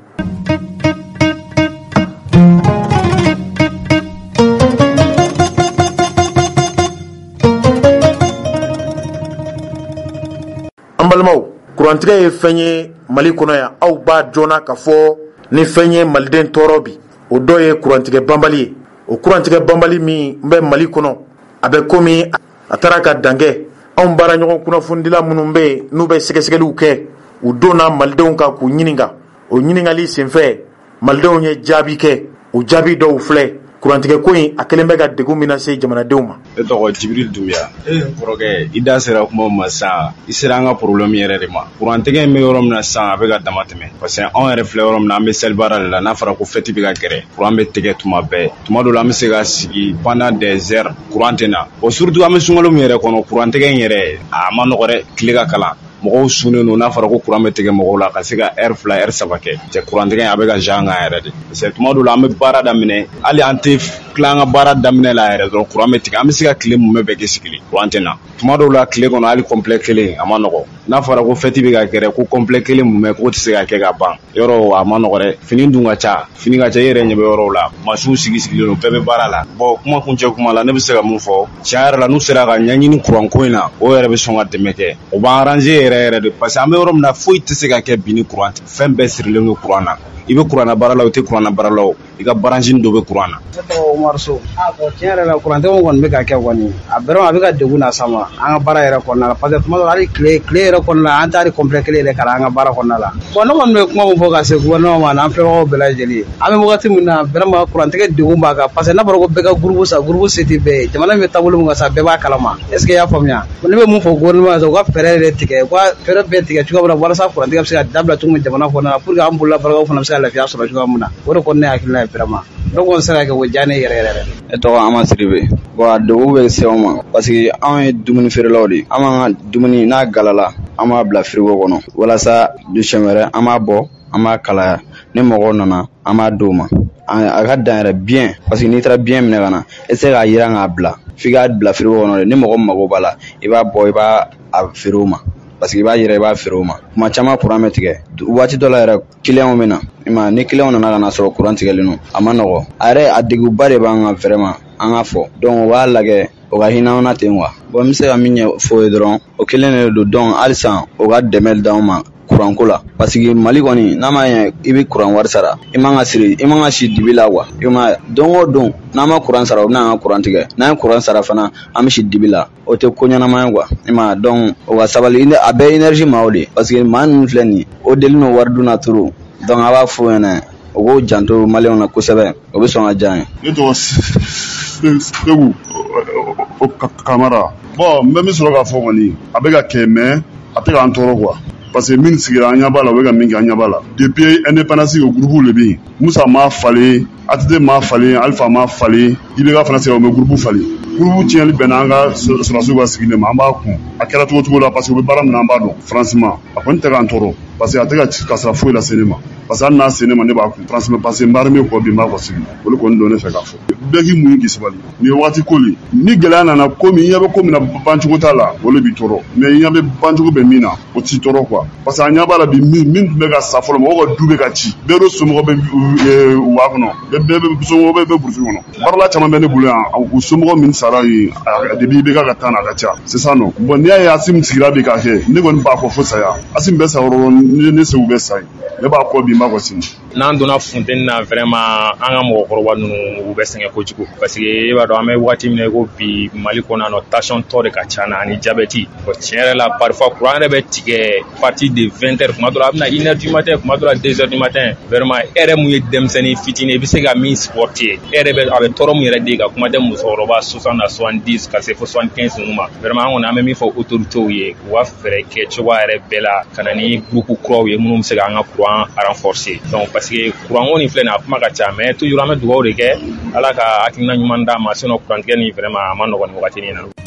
An balimaw, kurantigɛ ye fɛn ye Mali kɔnɔ yan, aw b'a joona ka fɔ ni fɛn ye maliden tɔɔrɔ bi. O dɔ ye kurantigɛ banbali ye. O kurantigɛ banbali min bɛ Mali kɔnɔ, a bɛ komi a taara ka dankɛ anw baara ɲɔgɔn kunnafonidila minnu bɛ yen n'u bɛ sɛgɛsɛgɛliw kɛ u donna malidenw kan k'u ɲininka. O ɲininkali senfɛ malidenw ye jaabi kɛ. O jaabi dɔw filɛ. Kurantigɛ ko in a kelen bɛ ka degun min lase jamanadenw ma. E tɔgɔ Jibril Dumbuya. E kɔrɔkɛ i da sera kuma ma sisan i sera an ka problème yɛrɛ de ma. Kurantigɛ in bɛ yɔrɔ min na sisan a bɛ ka dama tɛmɛ parce que anw yɛrɛ filɛ yɔrɔ min na an bɛ seli baara de la n'a fɔra ko fête bɛ ka gɛrɛ kuran bɛ tigɛ tuma bɛɛ. Tuma dɔw la an bɛ se ka sigi pendant des heures kuran tɛ na. O surtout an bɛ sunkalo min yɛrɛ kɔnɔ kurantigɛ in yɛrɛ a ma nɔgɔ dɛ tile ka kalan. Mɔgɔw sunnen don n'a fɔra ko kuran bɛ tigɛ mɔgɔw la ka se ka heure fila heure saba kɛ cɛ kurantigɛ in a bɛ ka jan kan yɛrɛ de parce que tuma dɔw la an bɛ baara daminɛ hali an tɛ tila an ka baara daminɛ la yɛrɛ dɔrɔn kuran bɛ tigɛ an bɛ se ka tile mun bɛɛ kɛ sigilen kuran tɛ na tuma dɔw la tile kɔnɔ hali complet kelen a ma nɔgɔ n'a fɔra ko fête bɛ ka gɛrɛ ko complet kelen mun bɛ k'o tɛ se ka kɛ ka ban yɔrɔ a ma nɔgɔ dɛ fini dun ka ca fini ka ca i yɛrɛ ɲɛ bɛ yɔrɔw la masiw sigi sigilen don bɛɛ bɛ baara la bon kuma kuncɛ kuma la ne bɛ se ka mun fɔ tiɲɛ yɛrɛ la n'u sera ka ɲɛɲini kuran ko in na o yɛrɛ bɛ sɔn ka dɛmɛ kɛ o b'an arranger yɛrɛ yɛrɛ de parce que an bɛ yɔrɔ min na foyi tɛ se ka kɛ bi ni kuran tɛ fɛn bɛɛ sirilen don kuran na i bɛ kuranna baara la o tɛ kuranna baara la o i ka branche dɔ bɛ kuran na. Ne tɔgɔ Umaru Sow. Ah bon tiɲɛ yɛrɛ la kurantigɛw kɔni bɛ ka kɛ kɔni a vraiment a bɛ ka degun na s'an ma an ka baara yɛrɛ kɔnɔna la parce que tuma dɔw la hali tile tile yɛrɛ kɔnɔna la an t'a hali complet kelen yɛrɛ kalan an ka baara kɔnɔna la. Bon ne kɔni bɛ kuma min fɔ ka se gouvernement ma n'an filɛbagaw bɛɛ lajɛlen ye an bɛ wagati min na vraiment kurantigɛ degun b'a kan parce que n'a fɔra ko bɛɛ ka groupe sa groupe se tɛ bɛɛ ye jamana in bɛ taabolo min kan sa bɛɛ b'a kalama est ce que i y'a faamuya ne bɛ mun fɔ gouvernement ye u ka fɛɛrɛ yɛrɛ tigɛ u ka fɛɛrɛ bɛɛ tigɛ cogoya min na walasa kurantigɛ bɛ se ka dabila cogo min jamana kɔnɔna la pour que an bololabaaraw fana bɛ se ka lafiya sɔrɔ cogoya min na o de kɔni ne hakilina ye vraiment donc on sera que o diya ne yɛrɛ yɛrɛ. E tɔgɔ Ama Siribe. Bon a degun bɛ se anw ma parce que anw ye dumuni feerelaw de an b'an ka dumuni n'a galala an b'a bila frigo kɔnɔ walasa siɲɛ wɛrɛ an b'a bɔ an b'a kalaya ni mɔgɔw nana an b'a d'u ma a ka dan yɛrɛ bien parce que n'i taara bien minɛ ka na e tɛ se k'a jira k'a bila f'i k'a bila frigo kɔnɔ de ni mɔgɔ mago b'a la i b'a bɔ i b'a a feere o ma parce que i b'a yɛrɛ i b'a feere o ma kuma caman kuran bɛ tigɛ waati dɔ la yɛrɛ client bɛ na i ma ni client nana ka na sɔrɔ kuran tigɛlen don a ma nɔgɔ a yɛrɛ a degunba de b'an kan vraiment an ka fɔ donc o b'a lajɛ o ka hinɛ an na ten quoi bon n bɛ se ka min ɲɛ fɔ ye dɔrɔn o kelen de don donc halisa o ka dɛmɛ d'anw ma kuranko la parce que Mali kɔni n'a ma ɲɛ i bɛ kuran wari sara i man ka siri i man ka si dibi la quoi i ma don o don n'an ma kuran sara o bɛna an ka kuran tigɛ n'an ye kuran sara fana an bɛ si dibi la o tɛ ko ɲɛnama ye quoi i ma donc o ka sabali a bɛɛ énergie ma o de parce que maa ninnu filɛ nin ye o deli n'o wari dun na turu donc a b'a f'u ɲɛna o k'o janto maliyɛnw na kosɛbɛ o bɛ sɔn ka diya n ye. Ne tɔgɔ Segu Kamara bon n bɛ min sɔrɔ k'a fɔ kɔni a bɛ ka kɛ mais a tɛ k'an tɔɔrɔ quoi. Parce que min sigira an ɲɛ b'a la o bɛ ka min kɛ an ɲɛ b'a la depuis indépendance o groupe le bɛ yen Musa m'a falen A T T m'a falen Alpha m'a falen I B K fana sera o bɛ groupe falen groupe tiɲɛli bɛnna an ka sɔrɔdasiw ka sigili ma an b'a kun a kɛra cogo cogo la parce que u bɛ baara min na an b'a dɔn franchement a kɔni tɛ k'an tɔɔrɔ parce que a tɛ ka kasara foyi lase ne ma parce que hali n'a se ne ma ne b'a kun franchement parce que n b'a remet kɔ bi n b'a kɔ sigi o de kɔni don ne fɛ k'a fɔ bɛɛ k'i muɲu k'i sabali nin ye waati ko le ni gɛlɛya nana ko min i ɲɛ bɛ ko min na bancogo t'a la o de b'i tɔɔrɔ mais i ɲɛ bɛ bancogo bɛ min na o t'i tɔɔrɔ quoi parce que a ɲɛ b'a la bi min min tun bɛ ka sa fɔlɔ mɔgɔw ka du bɛ ka ci bɛɛ do somɔgɔw bɛ wa kɔnɔ bɛɛ bɛ somɔgɔw bɛ burusi kɔnɔ baarala caman bɛ ne bolo yan u somɔgɔw min sara yen depuis I B K ka taa n'a ka ca c'est ça non bon n'i y'a ye Asim sigira bi k'a kɛ ne kɔni b'a kɔ fo saya Asim bɛ sa yɔrɔ ne Segu bɛ sa ne b'a kɔ bi n b'a kɔ sini. N'an donna funteni na vraiment an ka mɔgɔkɔrɔba ninnu u bɛ sɛgɛn kojugu parce que i b'a dɔn an bɛ waati min na i ko bi Mali kɔnɔ yan tension tɔ de ka ca na ani diabète bon tiɲɛ yɛrɛ la parfois courant yɛrɛ bɛ tigɛ partir de vingt heures kuma dɔ la a bɛ na une heure du matin kuma dɔ la deux heures du matin vraiment e yɛrɛ mun ye denmisɛnnin fitinin i bɛ se ka min supporter e yɛrɛ bɛ a bɛ tɔɔrɔ mun yɛrɛ de ka kuma tɛ musokɔrɔba soixante à soixante-dix ka se fo soixante-quinze ninnu ma vraiment an kɔni an bɛ min fɔ autorités ye u ka fɛɛrɛ kɛ cogoya yɛrɛ bɛɛ la ka na ni groupe kuraw ye minnu bɛ se ka an ka courant renforcer donc parce que courant ko nin filɛ nin a kuma ka ca mais toujours an bɛ dugawu de kɛ Ala ka hakilina ɲuman d'a ma sinon courant tigɛ nin vraiment a ma nɔgɔn nin wagati in na.